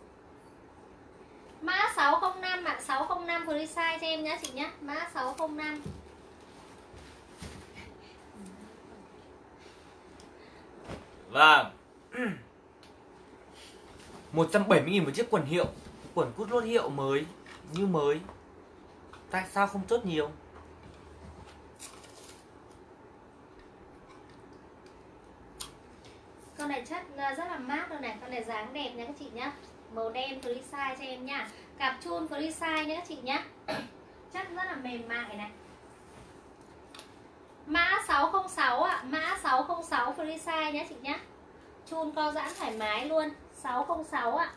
Mã 605 ạ, 605 free size cho em nhá chị nhá, mã 605. Vâng. 170.000 một chiếc quần hiệu, quần cút lốt hiệu mới, như mới. Tại sao không chốt nhiều? Con này chất rất là mát luôn này, con này dáng đẹp nha các chị nhá. Màu đen free size cho em nhá. Cạp chun free size nhá các chị nhá. Chất rất là mềm mại này. Mã 606 ạ, mã 606 free size nhá chị nhá. Chun co giãn thoải mái luôn, 606 ạ.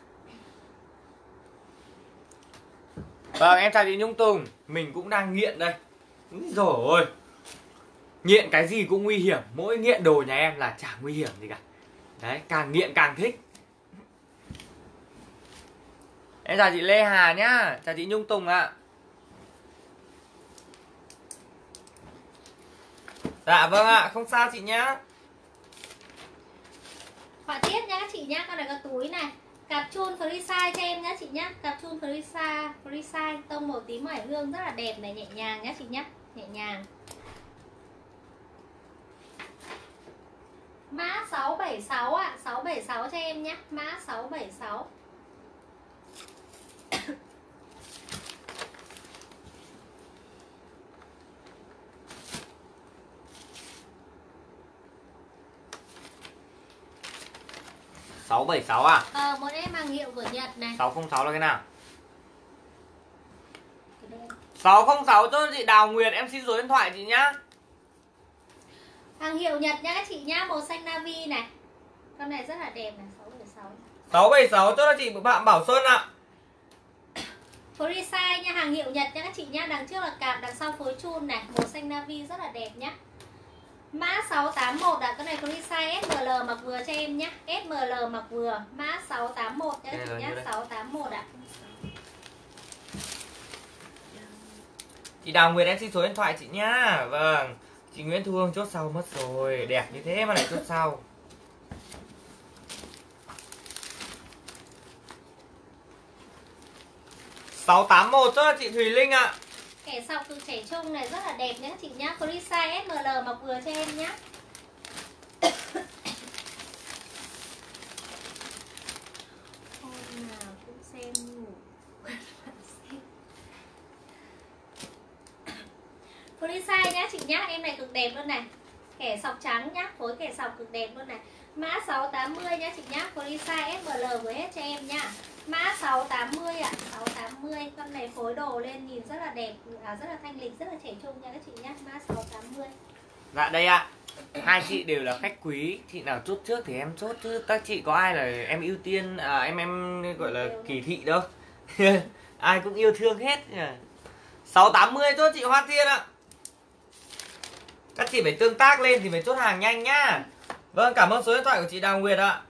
Vâng, em chào chị Nhung Tùng. Mình cũng đang nghiện đây. Úi dồi ôi. Nghiện cái gì cũng nguy hiểm. Mỗi nghiện đồ nhà em là chả nguy hiểm gì cả. Đấy, càng nghiện càng thích. Em chào chị Lê Hà nhá. Chào chị Nhung Tùng ạ. Dạ vâng ạ, không sao chị nhá. Họa tiết nha các chị nhá, con này có túi này. Cạp chun free size cho em nhá chị nhá. Cạp chun free size, tông màu tím hải hương rất là đẹp này, nhẹ nhàng nhá chị nhá, nhẹ nhàng. Mã 676 ạ, 676 cho em nhé, mã 676. Sáu bảy sáu à? Một em hàng hiệu của Nhật này. 606 là cái nào? Cái đen. 606 cho chị Đào Nguyệt, em xin số điện thoại chị nhá. Hàng hiệu Nhật nha các chị nhá, màu xanh navy này. Con này rất là đẹp này, 676. 676 cho chị Phạm Bảo Xuân ạ. Free size nha, hàng hiệu Nhật nha các chị nhá. Đằng trước là cạp, đằng sau phối chun này, màu xanh navy rất là đẹp nhá. Mã 681 ạ, cái này free size SML mặc vừa cho em nhá. SML mặc vừa, mã 681 nha các chị nhá, 681 ạ. Chị Đào Nguyệt em xin số điện thoại chị nhá. Vâng. Chị Nguyễn Thu Hương chốt sau mất rồi. Đẹp như thế mà lại chốt sau. 681 cho chị Thùy Linh ạ. Kẻ sọc từ trẻ trung này rất là đẹp nhá các chị nhá. Free size SML mặc vừa cho em nhá. Hôm nào cũng xem ngủ. Free size nhá chị nhá, em này cực đẹp luôn này. Kẻ sọc trắng nhá, phối kẻ sọc cực đẹp luôn này. Mã 680 nhá chị nhá, free size SML vừa hết cho em nhá. Mã 680 ạ, 680. Con này phối đồ lên nhìn rất là đẹp, rất là thanh lịch, rất là trẻ trung nha các chị nhá. Mã 680. Dạ đây ạ. Hai chị đều là khách quý, chị nào chốt trước thì em chốt chứ các chị có ai là em ưu tiên em gọi là kỳ thị đâu. Ai cũng yêu thương hết. 680 chốt chị Hoa Thiên ạ. Các chị phải tương tác lên thì phải chốt hàng nhanh nhá. Vâng, cảm ơn số điện thoại của chị Đào Nguyệt ạ.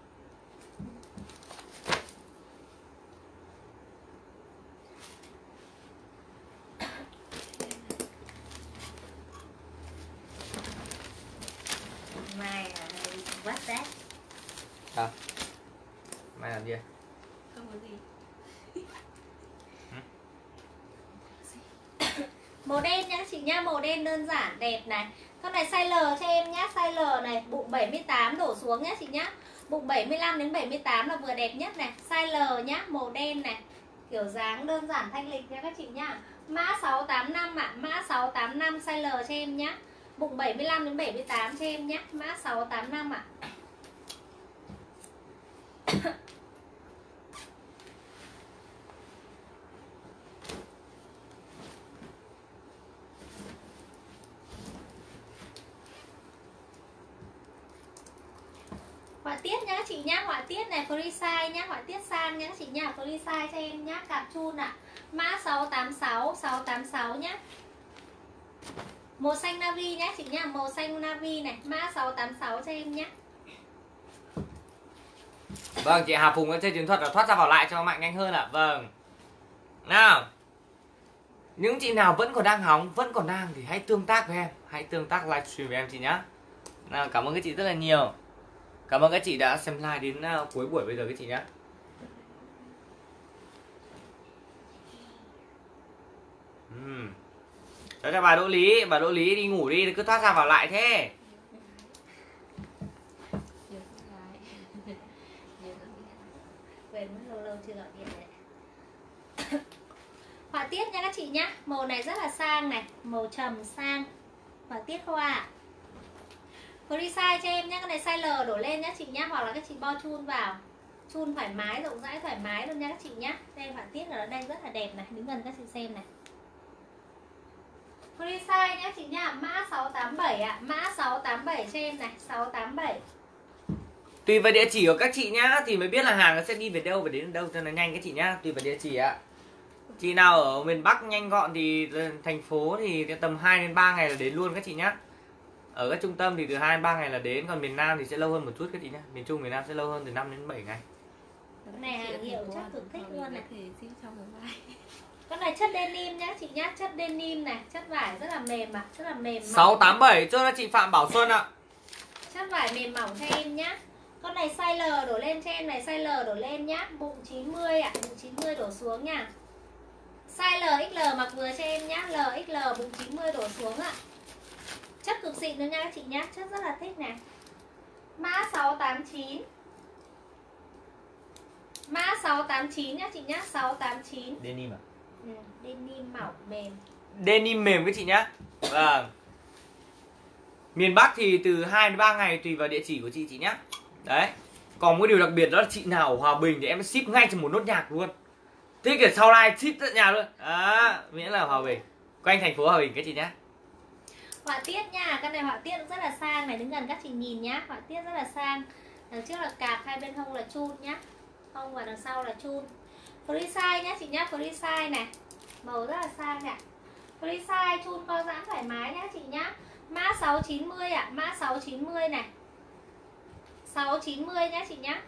Mai vắt đấy. À, mai làm gì? Không có gì. Màu đen nhá chị nhá, màu đen đơn giản đẹp này. Con này size L cho em nhá, size L này, bụng 78 đổ xuống nhá chị nhá. Bụng 75 đến 78 là vừa đẹp nhất này. Size L nhá, màu đen này. Kiểu dáng đơn giản thanh lịch nha các chị nhá. Mã 685 ạ, mã 685 size L cho em nhá. Bụng 75 đến 78 cho em nhá, mã 685 ạ. Họa tiết nhá chị nhá, họa tiết này free size nhá, họa tiết sang nhá chị nhá, free size cho em nhá, cạp chun ạ. Mã 686, 686 nhá. Màu xanh navy nhá chị nhá, màu xanh navy này, mã 686 cho em nhá. Vâng, chị Hà Phùng đã chơi chiến thuật là thoát ra vào lại cho mạnh nhanh hơn ạ. Vâng. Nào. Những chị nào vẫn còn đang hóng, vẫn còn đang thì hãy tương tác với em, hãy tương tác livestream với em chị nhá. Nào, cảm ơn các chị rất là nhiều. Cảm ơn các chị đã xem live đến cuối buổi bây giờ các chị nhé. Đó là bà Đỗ Lý đi ngủ đi, cứ thoát ra vào lại thế. Quên mất lâu lâu chưa gọi điện này. Họa tiết nha các chị nhá, màu này rất là sang này, màu trầm sang. Họa tiết hoa. Free size cho em nhé, cái này size L đổ lên nhé chị nhé, hoặc là các chị bo chun vào. Chun thoải mái, rộng rãi, thoải mái luôn nha các chị nhé. Đây họa tiết ở đây rất là đẹp này, đứng gần các chị xem này. Free size nhé chị nhá, mã 687 ạ, mã 687 cho em này, 687. Tùy vào địa chỉ của các chị nhá, thì mới biết là hàng nó sẽ đi về đâu và đến đâu cho nó nhanh các chị nhá, tùy vào địa chỉ ạ. Chị nào ở miền Bắc nhanh gọn thì thành phố thì tầm 2 đến 3 ngày là đến luôn các chị nhá. Ở các trung tâm thì từ 2 đến 3 ngày là đến, còn miền Nam thì sẽ lâu hơn một chút các chị nhá. Miền Trung, miền Nam sẽ lâu hơn từ 5 đến 7 ngày. Cái này hàng hiệu chắc cực thích luôn này. Thể trong một vai. Con này chất denim nhá chị nhá, chất denim này, chất vải rất là mềm mà, rất là mềm. 687 cho chị Phạm Bảo Xuân ạ. Chất vải mềm mỏng cho em nhá. Con này size L đổ lên cho em này, size L đổ lên nhá, bụng 90 ạ, bụng 90 đổ xuống nha. Size L XL mặc vừa cho em nhá, L XL bụng 90 đổ xuống ạ. Chất cực xịn luôn nha các chị nhá, chất rất là thích này. Mã 689. Mã 689 nhá chị nhá, 689. Denim à? Denim mỏng mềm. Denim mềm các chị nhá. Vâng. Miền Bắc thì từ 2 đến 3 ngày tùy vào địa chỉ của chị nhá. Đấy. Còn một điều đặc biệt đó là chị nào ở Hòa Bình thì em ship ngay cho một nốt nhạc luôn. Thế kể sau live ship tận nhà luôn. Đó, miễn là Hòa Bình. Quanh thành phố Hòa Bình các chị nhá. Họa tiết nha, con này họa tiết rất là sang này, đứng gần các chị nhìn nhá, họa tiết rất là sang. Đằng trước là cạp, hai bên hông là chun nhá, hông và đằng sau là chun. Free size nhá chị nhá, free size này, màu rất là sang ạ. Free size chun co giãn thoải mái nhá chị nhá. Mã 690 ạ, mã 690 này, 690 nhá chị nhá.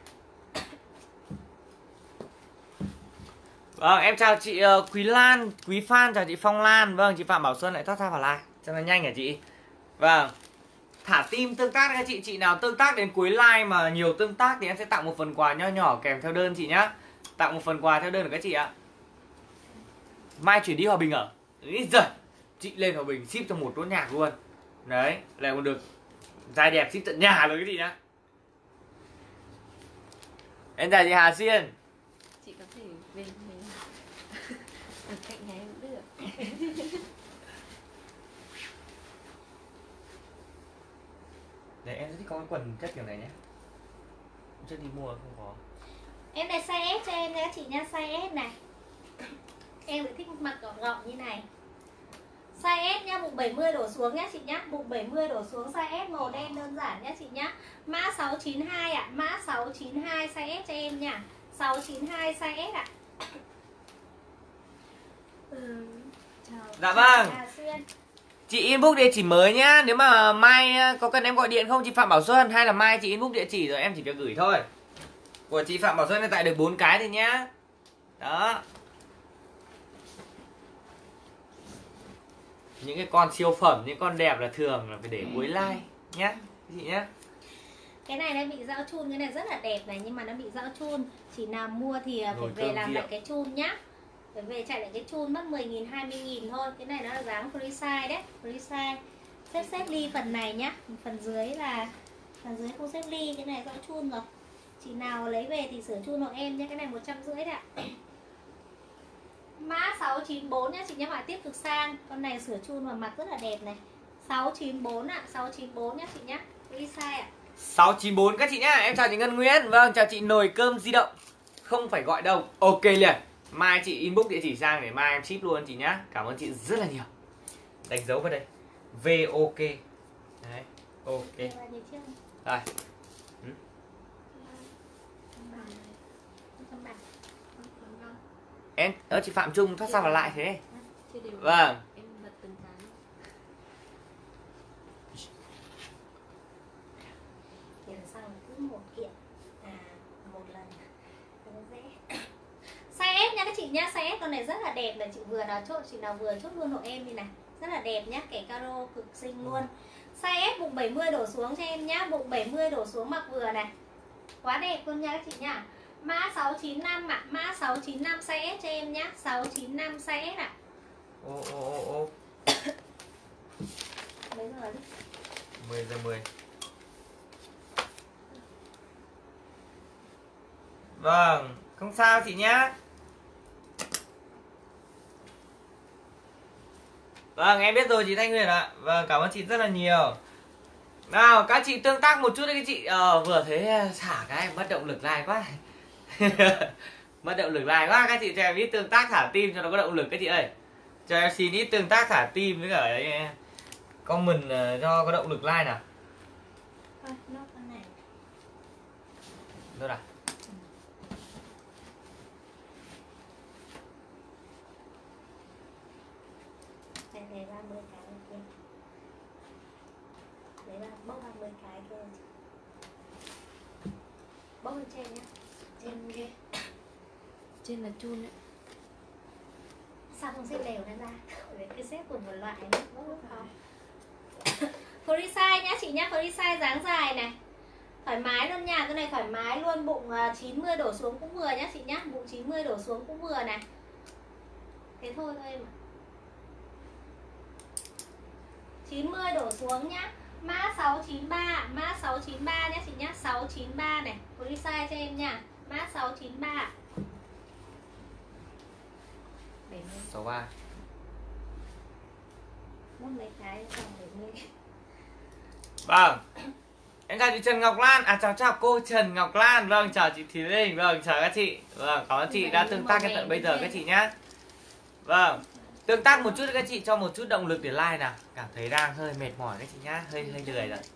Vâng, em chào chị Quý Lan, Quý Phan, chào chị Phong Lan. Vâng, chị Phạm Bảo Xuân lại thoát ra vào like cho nó nhanh hả chị? Vâng. Thả tim tương tác các chị nào tương tác đến cuối like mà nhiều tương tác thì em sẽ tặng một phần quà nho nhỏ kèm theo đơn chị nhá. Tặng một phần quà theo đơn của các chị ạ. Mai chuyển đi Hòa Bình ở. Ý giời, chị lên Hòa Bình ship cho một đốt nhạc luôn. Đấy, lại còn được trai đẹp ship tận nhà rồi các chị nhá. Em chào chị Hà Xuyên. Chị có thể về mình ở cạnh nhà em cũng được. Đấy, em rất thích có cái quần chất kiểu này nhé. Chất đi mua không có. Em này size S cho em nha các chị nha, size S này. Em lại thích mặc gọn gọn như này. Size S nha, bụng 70 đổ xuống nhá chị nhá, bụng 70 đổ xuống, size S màu đen đơn giản nhá chị nhá. Mã 692 ạ, mã 692 size S cho em nha. 692 size S ạ. Chào. Dạ vâng. Hà Xuyên. Chị inbox địa chỉ mới nhá. Nếu mà mai có cần em gọi điện không chị Phạm Bảo Xuân, hay là mai chị inbox địa chỉ rồi em chỉ việc gửi thôi. Của chị Phạm Bảo Xuân hiện tại được 4 cái thôi nhá. Đó. Những cái con siêu phẩm, những con đẹp là thường là phải để cuối like nhá chị nhá. Cái này nó bị rão chun, cái này rất là đẹp này nhưng mà nó bị rão chun. Chỉ nào mua thì phải Nồi về cơm làm rượu. lại cái chun nhá. Phải về chạy lại cái chun mất 10.000, 20.000 thôi. Cái này nó là dáng free size đấy, free size. Xếp ly phần này nhá, phần dưới không xếp ly, cái này rão chun rồi. Chị nào lấy về thì sửa chun hộ em nhé, cái này 150 đấy ạ. Mã 694 nhá chị nhá, họa tiết cực sang. Con này sửa chun và mặc rất là đẹp này. 694 ạ, 694 nhá chị nhá. Free size ạ. 694 các chị nhá. Em chào chị Ngân Nguyễn. Vâng, chào chị Nồi Cơm Di Động. Không phải gọi đâu. Ok liền. Mai chị inbox địa chỉ sang để mai em ship luôn chị nhá. Cảm ơn chị rất là nhiều. Đánh dấu vào đây. VOK. Đấy. Ok. Rồi. Em chị Phạm Trung thoát sao vào lại thế. Chưa đều. Vâng. Em bật từng cái. Tiền xong cứ một kiện một lần cho nó dễ. Size S nha các chị nhá, size S con này rất là đẹp này, chị nào vừa chốt luôn hộ em đi này. Rất là đẹp nhá, kẻ caro cực xinh luôn. Size S bụng 70 đổ xuống cho em nhá, bụng 70 đổ xuống mặc vừa này. Quá đẹp luôn nha các chị nhá. Mã 695 ạ, mã 695 size S cho em nhá, 695 size S ạ. Ô. Mấy giờ đi? 10 giờ 10. Vâng, không sao chị nhá. Vâng, em biết rồi chị Thanh Huyền ạ. Vâng, cảm ơn chị rất là nhiều. Nào, các chị tương tác một chút đấy các chị. Vừa thấy xả cái mất động lực like quá. Mất động lực like quá. Các chị cho em ít tương tác thả tim cho nó có động lực các chị ơi. Cho em xin ít tương tác thả tim với cả comment cho có động lực like nào. Thôi, nốt con này. Đâu nào. Đây, 30 cái kia. Đấy là bốc 30 cái kia. Bốc lên trên nhá. Trên kia. Trên là chun đấy. Sao không xếp đều lên ra? Để cứ xếp cùng một loại nữa. Bốc lúc không. Free size nhá chị nhá, free size dáng dài này. Thoải mái luôn nha, cái này thoải mái luôn, bụng 90 đổ xuống cũng vừa nhá chị nhá, bụng 90 đổ xuống cũng vừa này. Thế thôi em ạ. 90 đổ xuống nhá. Mã 693, mã 693 nhá chị nhá, 693 này, free size cho em nha. Mã 693. 63. Bốc mấy cái xong 70. Vâng. Em chào chị Trần Ngọc Lan. Chào cô Trần Ngọc Lan. Vâng, chào chị Thùy Linh. Vâng, chào các chị. Vâng, cảm ơn chị đã tương tác đến tận bây giờ các chị nhá. Vâng. Tương tác một chút các chị, cho một chút động lực để like nào. Cảm thấy đang hơi mệt mỏi các chị nhá, hơi lười rồi.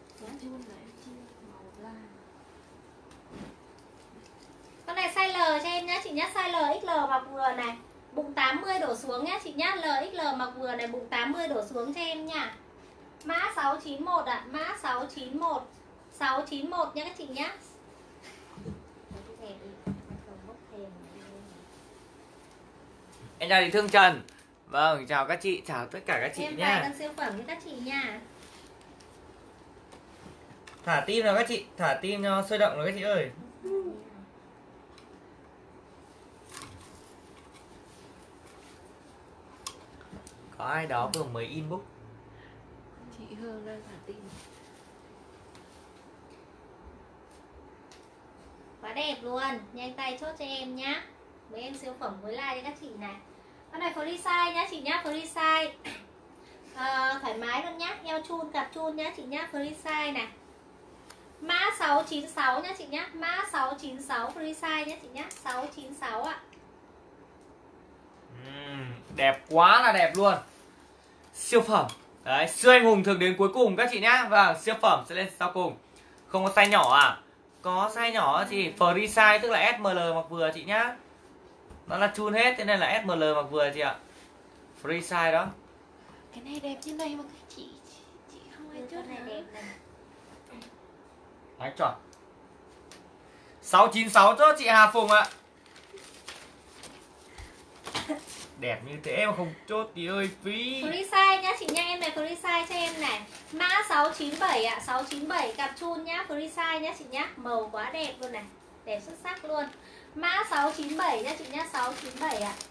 Con này size L cho em nhá chị nhá, size L XL mặc vừa này. Bụng 80 đổ xuống nhá chị nhá, L XL mặc vừa này, bụng 80 đổ xuống cho em nha. Mã 691 ạ, mã 691. 691 nhá các chị nhá. Em chào chị Thương Trần. Vâng, chào các chị, chào tất cả các chị em nhá. vài con siêu phẩm với các chị nha. Thả tim nào các chị, thả tim cho sôi động rồi các chị ơi. Có ai đó vừa mới inbox. Chị Hương đang thả tim. Quá đẹp luôn, nhanh tay chốt cho em nhá. Mấy em siêu phẩm với like cho các chị này. Con này free size nhá chị nhá, free size. Thoải mái luôn nhá, eo chun, cặp chun nhá chị nhá, free size này. Mã 696 nhá chị nhá, mã 696 free size nhá chị nhá, 696 ạ. Đẹp quá là đẹp luôn. Siêu phẩm. Đấy, siêu anh hùng thường đến cuối cùng các chị nhá. Và siêu phẩm sẽ lên sau cùng. Không có size nhỏ à? Có size nhỏ chị, free size tức là SML mặc vừa chị nhá. Nó là chun hết, thế nên là SML mặc vừa chị ạ. Free size đó. Cái này đẹp như này mà chị không ai chốt Con này hả? đẹp này. Đấy, chuẩn. 696 chốt chị Hà Phùng ạ. Đẹp như thế mà không chốt thì ơi phí. Free size nhá chị nha, em này free size cho em này. Mã 697 ạ, 697 cặp chun nhá, free size nhá chị nhá. Màu quá đẹp luôn này, đẹp xuất sắc luôn. Mã 697 nhá chị nhá, 697 ạ.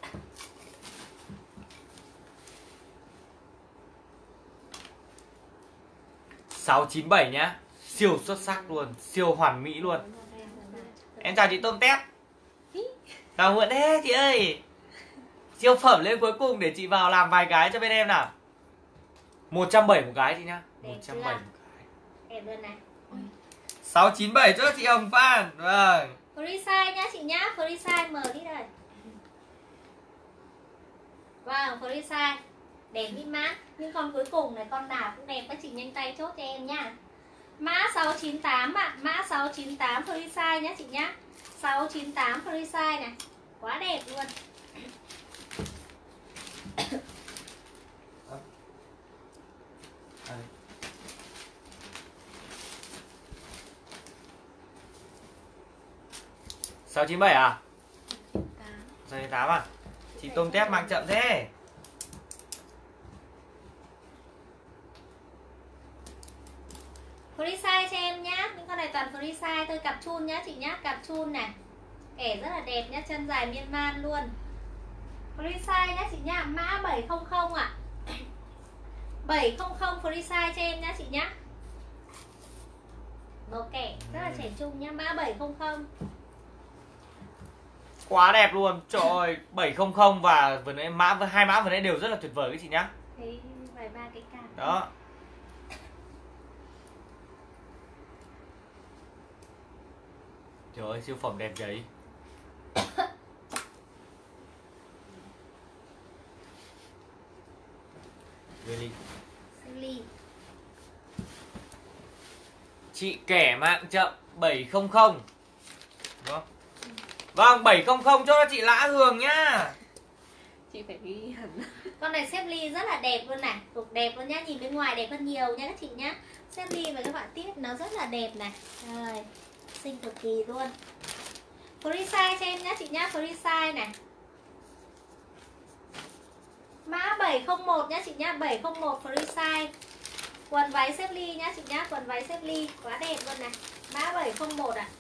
Sáu 697 nhá. Siêu xuất sắc luôn, siêu hoàn mỹ luôn. Em chào chị Tôm Tép. Chào muộn thế chị ơi. Siêu phẩm lên cuối cùng để chị vào làm vài cái cho bên em nào. 170 một cái chị nhá. Đẹp 170 chưa? một cái. Đẹp luôn này. 697 cho chị Hồng Phan. Vâng. Free size nhá chị nhá, free size mở đi đây. Vâng, free size. Đẹp mít mát. Nhưng con cuối cùng này, con nào cũng đẹp, các chị nhanh tay chốt cho em nhá. Mã 698 ạ, mã 698 free size nhá chị nhá. 698 free size này. Quá đẹp luôn. À. Sáu 97 à? 698 à? Chị Tôm Tép mang chậm thế. Free size cho em nhá. Những con này toàn free size thôi, cặp chun nhá chị nhá, cặp chun này. Kẻ rất là đẹp nhá, chân dài miên man luôn. Free size nhá chị nhá, mã 700 ạ. 700 free size cho em nhá chị nhá. Màu kẻ rất là trẻ trung nhá, mã 700. Quá đẹp luôn. Trời ơi, 700 và vừa nãy hai mã vừa nãy đều rất là tuyệt vời các chị nhá. Thấy vài ba cái card. Đó. Trời ơi, siêu phẩm đẹp giấy. Really. Silly. Chị kẻ mạng chậm 700. Vâng. Vâng, 700 chốt cho chị Lã Hường nhá. Chị phải ghi hẳn. Con này xếp ly rất là đẹp luôn này, cực đẹp luôn nhá, nhìn bên ngoài đẹp hơn nhiều nha các chị nhá. Xếp ly và các bạn tiết nó rất là đẹp này. Rồi, xinh cực kỳ luôn. Free size cho em nhá chị nhá, free size này. Mã 701 nhá chị nhá, 701 free size. Quần váy xếp ly nhá chị nhá, quần váy xếp ly quá đẹp luôn này. Mã 701 ạ.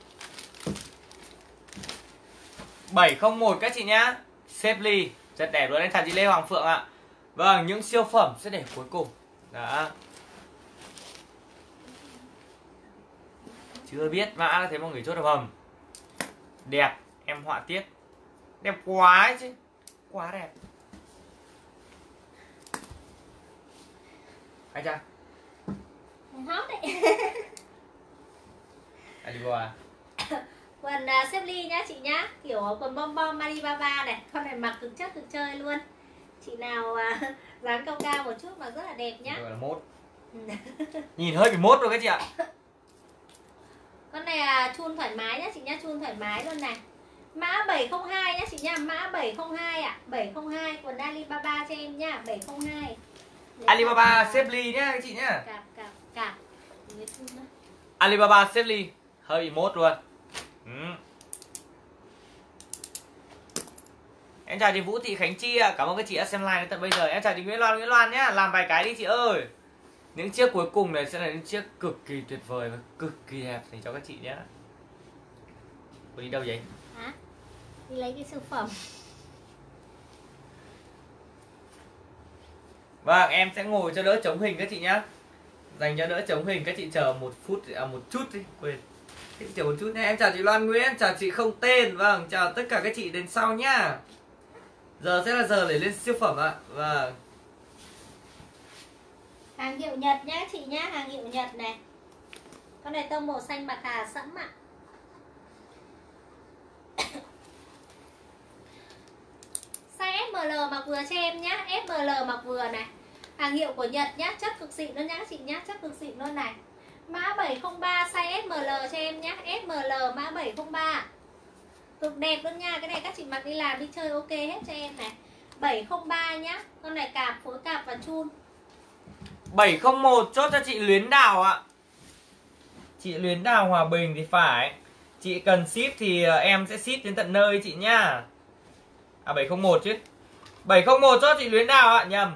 701 các chị nhá. Xếp ly rất đẹp luôn đấy, thật chị Lê Hoàng Phượng ạ. Vâng, những siêu phẩm sẽ để cuối cùng. Đó. Chưa biết mã đã thấy mọi người chốt được hầm. Đẹp, em họa tiết. Đẹp quá ấy chứ. Quá đẹp. Ai chăng? Hot đấy. Adigo à? Quần xếp ly nhá chị nhá, kiểu quần bom bom Alibaba này. Con này mặc cực chất cực chơi luôn. Chị nào dáng cao cao một chút mà rất là đẹp nhá. Gọi là mốt. Nhìn hơi bị mốt rồi các chị ạ. Con này chun thoải mái nhá chị nhá, chun thoải mái luôn này. Mã 702 nhá chị nhá, mã 702 ạ. 702 quần Alibaba cho em nhá, 702. Alibaba xếp ly nhá các chị nhá. Cạp. Alibaba xếp ly hơi bị mốt luôn. Em chào chị Vũ Thị Khánh Chi ạ. Cảm ơn các chị đã xem like đến tận bây giờ. Em chào chị Nguyễn Loan nhá. Làm vài cái đi chị ơi. Những chiếc cuối cùng này sẽ là những chiếc cực kỳ tuyệt vời và cực kỳ đẹp dành cho các chị nhé. Cô đi đâu vậy? Hả? Đi lấy cái siêu phẩm. Vâng, em sẽ ngồi cho đỡ chống hình các chị nhá. Dành cho đỡ chống hình các chị chờ một chút đi, quên. Các chị chờ một chút nhé. Em chào chị Loan Nguyễn, chào chị không tên. Vâng, chào tất cả các chị đến sau nhá. Giờ sẽ là giờ để lên siêu phẩm ạ. Vâng. Hàng hiệu Nhật nhá chị nhá, hàng hiệu Nhật này. Con này tông màu xanh bạc hà sẫm ạ. Size SML mặc vừa cho em nhá, SML mặc vừa này. Hàng hiệu của Nhật nhá, chất cực xịn luôn nhá chị nhá, chất cực xịn luôn này. Mã 703 size SML cho em nhá, SML mã 703. Cực đẹp luôn nha, cái này các chị mặc đi làm đi chơi ok hết cho em này. 703 nhá, con này cạp, phối cạp và chun. 701 chốt cho chị Luyến Đào ạ. Chị Luyến Đào Hòa Bình thì phải. Chị cần ship thì em sẽ ship đến tận nơi chị nhá. 701 chứ. 701 chốt chị Luyến Đào ạ, nhầm.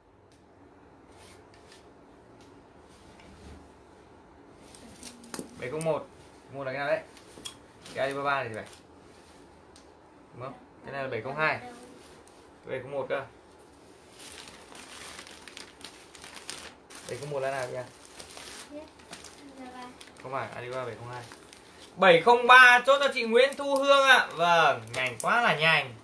Bảy không một là cái nào đấy? Cái Alibaba này thì phải. Đúng không? Cái này là 702. 701 cơ. 701 là nào kìa? Không phải, Alibaba 702. 703 chốt cho chị Nguyễn Thu Hương ạ. Vâng, nhanh quá là nhanh.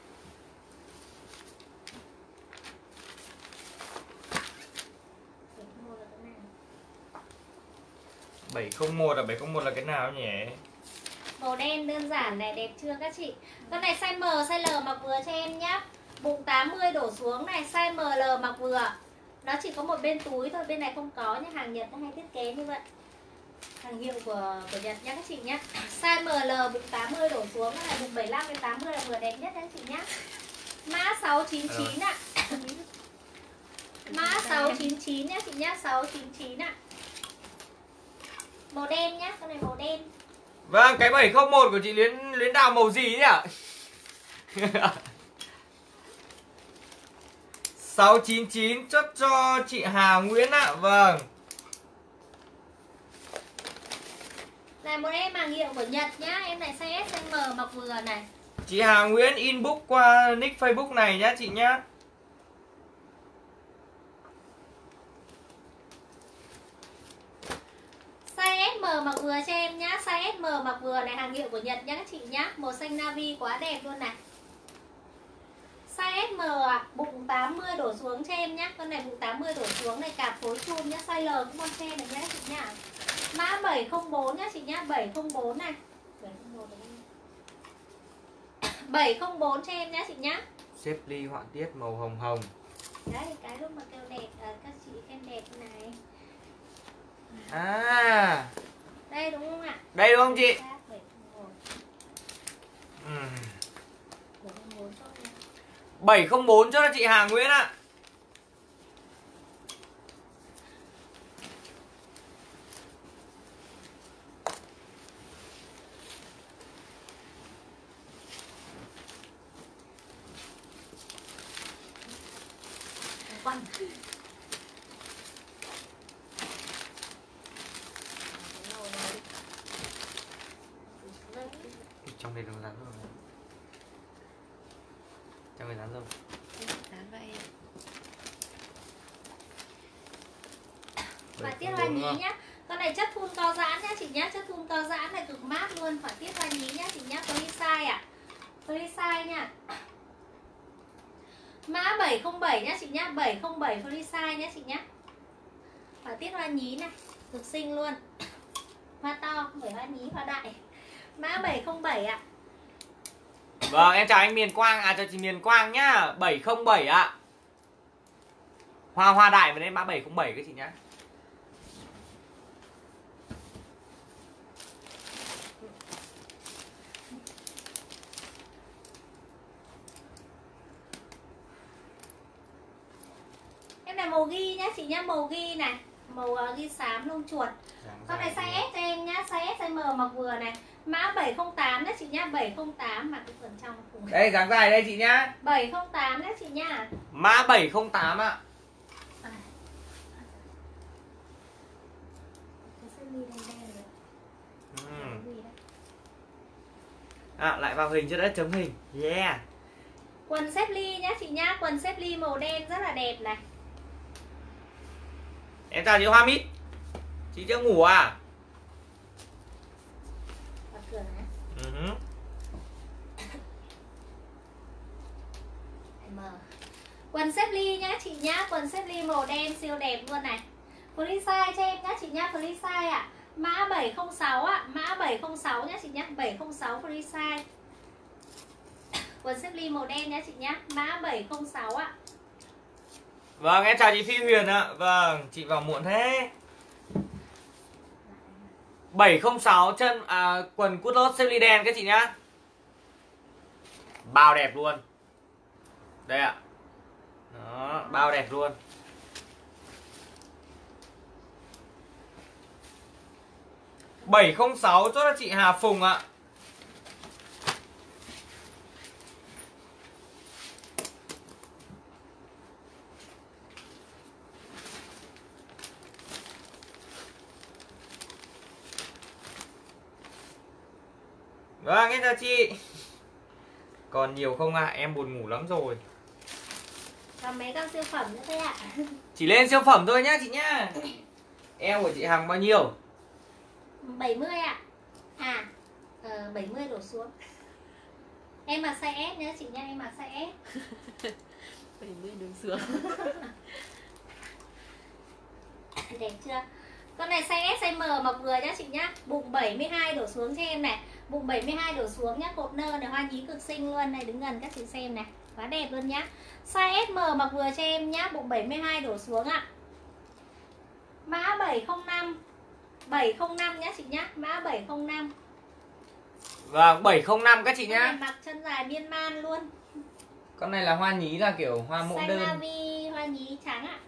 Bảy không một là cái nào nhỉ? Màu đen đơn giản này, đẹp chưa các chị? Con này size M, size L mặc vừa cho em nhá. Bụng 80 đổ xuống này, size ML mặc vừa. Nó chỉ có một bên túi thôi, bên này không có nhá. Hàng Nhật nó hay thiết kế như vậy. Hàng hiệu của Nhật nhá các chị nhá. Size ML bụng 80 đổ xuống, cái này bụng 75 đến 80 là vừa đẹp nhất các chị nhá. Mã 699 ạ. Mã 699 nhá chị nhá, 699 ạ. Màu đen nhá, con này màu đen. Vâng, cái 701 của chị Luyến Đào màu gì nhỉ ạ? 699 chốt cho chị Hà Nguyễn ạ. Vâng. Này một em hàng hiệu của Nhật nhá, em này size S, size M mặc vừa này. Chị Hà Nguyễn inbox qua nick Facebook này nhá chị nhá. Size SM mặc vừa cho em nhá, size SM mặc vừa này, hàng hiệu của Nhật nhá các chị nhá. Màu xanh navy quá đẹp luôn này. Size SM ạ, bụng 80 đổ xuống cho em nhá. Con này bụng 80 đổ xuống này, cạp phối chum nhá, size L cũng con xe này nhá chị nhá. Mã 704 nhá chị nhá, 704 này. 704 cho em nhá chị nhá. Xếp ly họa tiết màu hồng hồng. Đấy, cái lúc mà kêu đẹp, các chị khen đẹp này. À, đây đúng không ạ? đây đúng không chị? 704 cho chị Hà Nguyễn ạ. Quanh. Trong đây nó rắn rồi. Trong đây rắn rồi. Dán vậy. Họa tiết hoa nhí nhá. Con này chất thun co giãn nhá chị nhá, chất thun co giãn này cực mát luôn. Họa tiết hoa nhí nhá chị nhá, free size ạ. Free size nha. Mã 707 nhá chị nhá, 707 free size nhá chị nhá. Họa tiết hoa nhí này, cực xinh luôn. Hoa to, không phải hoa nhí, hoa đại. Mã 707 ạ. Vâng, em chào anh Miền Quang, chào chị Miền Quang nhá. 707 ạ. Hoa đại với đến 3707 các chị nhá. Em này màu ghi nhá chị nhá, màu ghi này, màu ghi xám lông chuột. Con này size S cho em nhá, size S size M mặc vừa này. Mã 708 đấy chị nhá, 708 mà cái phần trong cùng. Đây dáng dài đây chị nhá. 708 đấy chị nhá. Mã 708 ạ. Cái sơ mi đen đen rồi. Lại vào hình cho đã chấm hình. Yeah. Quần xếp ly nhá chị nhá, quần xếp ly màu đen rất là đẹp này. Em chào chị Hoa Mít. Chị chưa ngủ à? Mở cửa này. Mở. Quần xếp ly nhá chị nhá, quần xếp ly màu đen siêu đẹp luôn này. Free size cho em nhá chị nhá, free size ạ. Mã 706 ạ, mã 706 nhá chị nhá, 706 free size. Quần xếp ly màu đen nhá chị nhá, mã 706 ạ. Vâng, em chào chị Phi Huyền ạ. Vâng, chị vào muộn thế. 706 chân quần cút lốt xếp ly đen các chị nhá. Bao đẹp luôn. Đây ạ. Đó, bao đẹp luôn. Bảy không sáu chốt cho chị Hà Phùng ạ. Vâng, em chào chị. Còn nhiều không ạ? Em buồn ngủ lắm rồi. Còn mấy con siêu phẩm nữa thôi ạ. Chỉ lên siêu phẩm thôi nhá chị nhá. Eo của chị Hằng bao nhiêu? 70 ạ. 70 đổ xuống. Em mặc size S nhá chị nha, em mặc size S. 70 đường xuống. Đẹp chưa? Con này size S, size M mặc vừa nhá chị nhá. Bụng 72 đổ xuống cho em này. Bụng 72 đổ xuống nhá. Cột nơ này hoa nhí cực xinh luôn này. Đứng gần các chị xem này. Quá đẹp luôn nhá. Size SM mặc vừa cho em nhá. Bụng 72 đổ xuống ạ. Mã 705. 705 nhá chị nhá. Mã 705. Vâng, 705 các chị Con này nhá. mặc chân dài miên man luôn. Con này là hoa nhí, là kiểu hoa mẫu Xanh đơn. navy hoa nhí trắng ạ.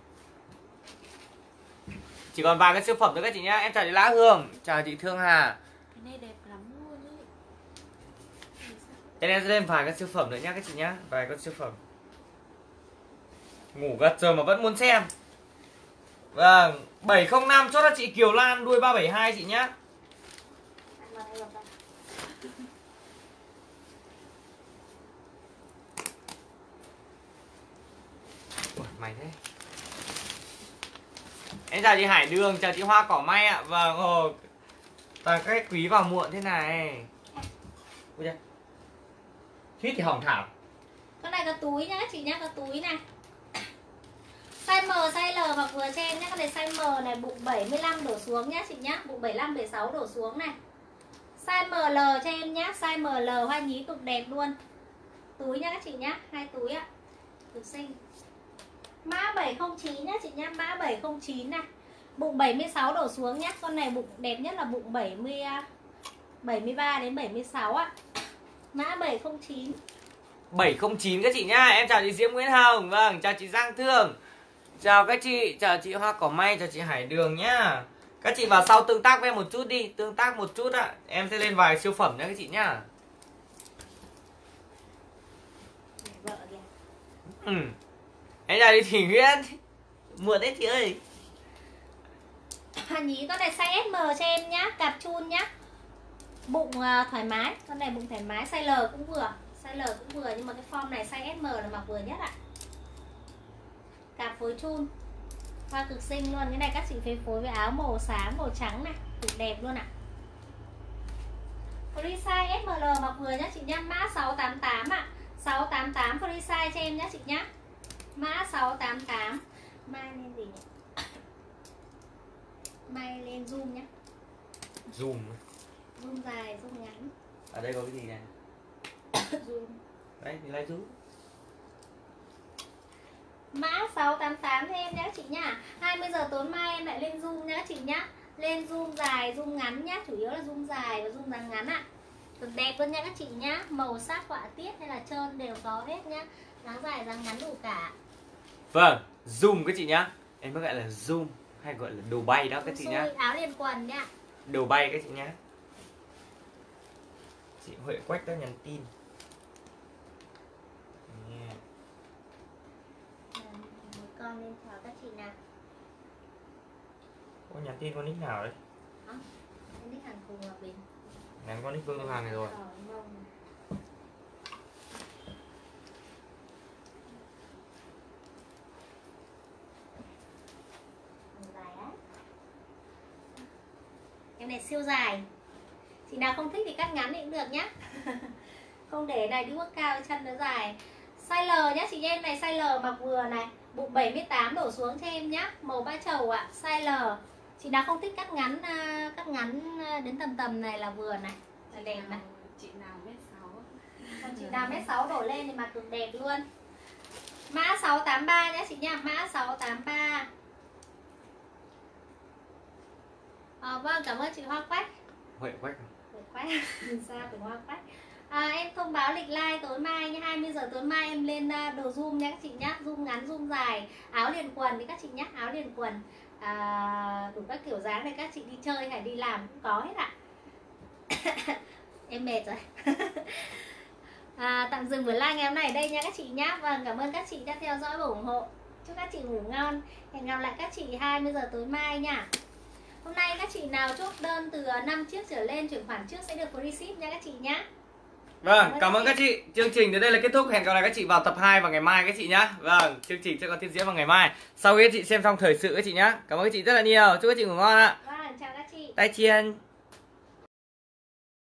Chỉ còn vài cái siêu phẩm nữa các chị nhá. Em chào chị Lã Hương, chào chị Thương Hà. Cái này đẹp lắm luôn ý. Em sẽ lên vài cái siêu phẩm nữa nhá các chị nhá. Vài con siêu phẩm. Ngủ gật rồi mà vẫn muốn xem. Vâng, 705 chốt cho chị Kiều Lan đuôi 372 chị nhá. Ủa, mày thế. Em chào chị Hải Đường, chào chị Hoa Cỏ May ạ. Vâng, toàn các quý vào muộn thế này. Ui da. Thuyết thì hỏng thảo. Con này có túi nhá chị nhá, có túi này. Size M, size L mặc vừa cho em nhá. Con này size M này, bụng 75 đổ xuống nhá chị nhá. Bụng 75, 76 đổ xuống này. Size ML cho em nhá. Size ML hoa nhí cực đẹp luôn. Túi nhá các chị nhá. 2 túi ạ. Cực xinh. Mã 709 nhá chị nhá. Mã 709 này. Bụng 76 đổ xuống nhá. Con này bụng đẹp nhất là bụng 73 đến 76 ạ. Mã 709. 709 các chị nhá. Em chào chị Diễm Nguyễn Hồng. Vâng, chào chị Giang Thương. Chào các chị, chào chị Hoa Cỏ May, chào chị Hải Đường nhá. Các chị vào sau tương tác với em một chút đi, tương tác một chút ạ. Em sẽ lên vài siêu phẩm nhá các chị nhá. Vợ kìa. Em chào chị Thủy Nguyễn. Muộn đấy chị ơi. Hoa nhí con này size SM cho em nhá, cạp chun nhá. Bụng thoải mái, con này bụng thoải mái, size L cũng vừa. Size L cũng vừa nhưng mà cái form này size SM là mặc vừa nhất ạ. Cạp phối chun. Hoa cực xinh luôn, cái này các chị phải phối với áo màu xám, màu trắng này, cực đẹp luôn ạ. Free size SML mặc vừa nhá chị nhá, mã 688 ạ. 688 free size cho em nhá chị nhá. Mã 688. Mai lên gì nhỉ? Mai lên zoom nhá. Zoom. Zoom dài, zoom ngắn. Ở đây có cái gì này? Zoom. Đấy thì lấy rú. Mã 688 cho em nhá các chị nhá. 20 giờ tối mai em lại lên zoom nhá các chị nhá. Lên zoom dài, zoom ngắn nhá, chủ yếu là zoom dài và zoom dáng ngắn ạ. Cực đẹp luôn nha các chị nhá. Màu sắc, họa tiết hay là trơn đều có hết nhá. Dáng dài, dáng ngắn đủ cả. Vâng, zoom các chị nhá. Em mới gọi là zoom hay gọi là đồ bay đó các chị nhá. Áo liền quần nhá. Đồ bay các chị nhá. Chị Huệ Quách đã nhắn tin. Yeah. Một con lên chào các chị nào. Có nhắn tin con nick nào đấy? Em thích Hàn cùng Ngọc Bình. Nhắn con nick Vương Thu Hằng này rồi. Dài á. Em này siêu dài. Chị nào không thích thì cắt ngắn thì cũng được nhá. Không để này đi bước cao chân nó dài. Size L nhá chị em này, size L mặc vừa này, bụng 78 đổ xuống cho em nhá, màu ba trầu ạ, size L. Chị nào không thích cắt ngắn đến tầm này là vừa này, là đẹp này. Chị nào mét 6. Còn chị nào mét 6 đổ lên thì mặc cực đẹp luôn. Mã 683 nhá chị nha, mã 683. Vâng, cảm ơn chị Hoa Quách. Huệ Quách. Huệ Quách, sao phải Hoa Quách. Em thông báo lịch live tối mai nha, 20 giờ tối mai em lên đồ zoom nha các chị nhá, zoom ngắn, zoom dài, áo liền quần thì các chị nhá, áo liền quần đủ các kiểu dáng này, các chị đi chơi hay đi làm cũng có hết ạ. Em mệt rồi. Tạm dừng buổi live ngày hôm nay ở đây nha các chị nhá. Vâng, cảm ơn các chị đã theo dõi và ủng hộ. Chúc các chị ngủ ngon. Hẹn gặp lại các chị 20 giờ tối mai nha. Hôm nay các chị nào chốt đơn từ 5 chiếc trở lên chuyển khoản trước sẽ được free ship nha các chị nhá. Vâng, cảm ơn các chị. Chương trình đến đây là kết thúc. Hẹn gặp lại các chị vào tập 2 vào ngày mai các chị nhá. Vâng, chương trình sẽ còn tiếp diễn vào ngày mai. Sau khi các chị xem xong thời sự các chị nhá. Cảm ơn các chị rất là nhiều. Chúc các chị ngủ ngon ạ. Vâng, chào các chị. Tai chiên.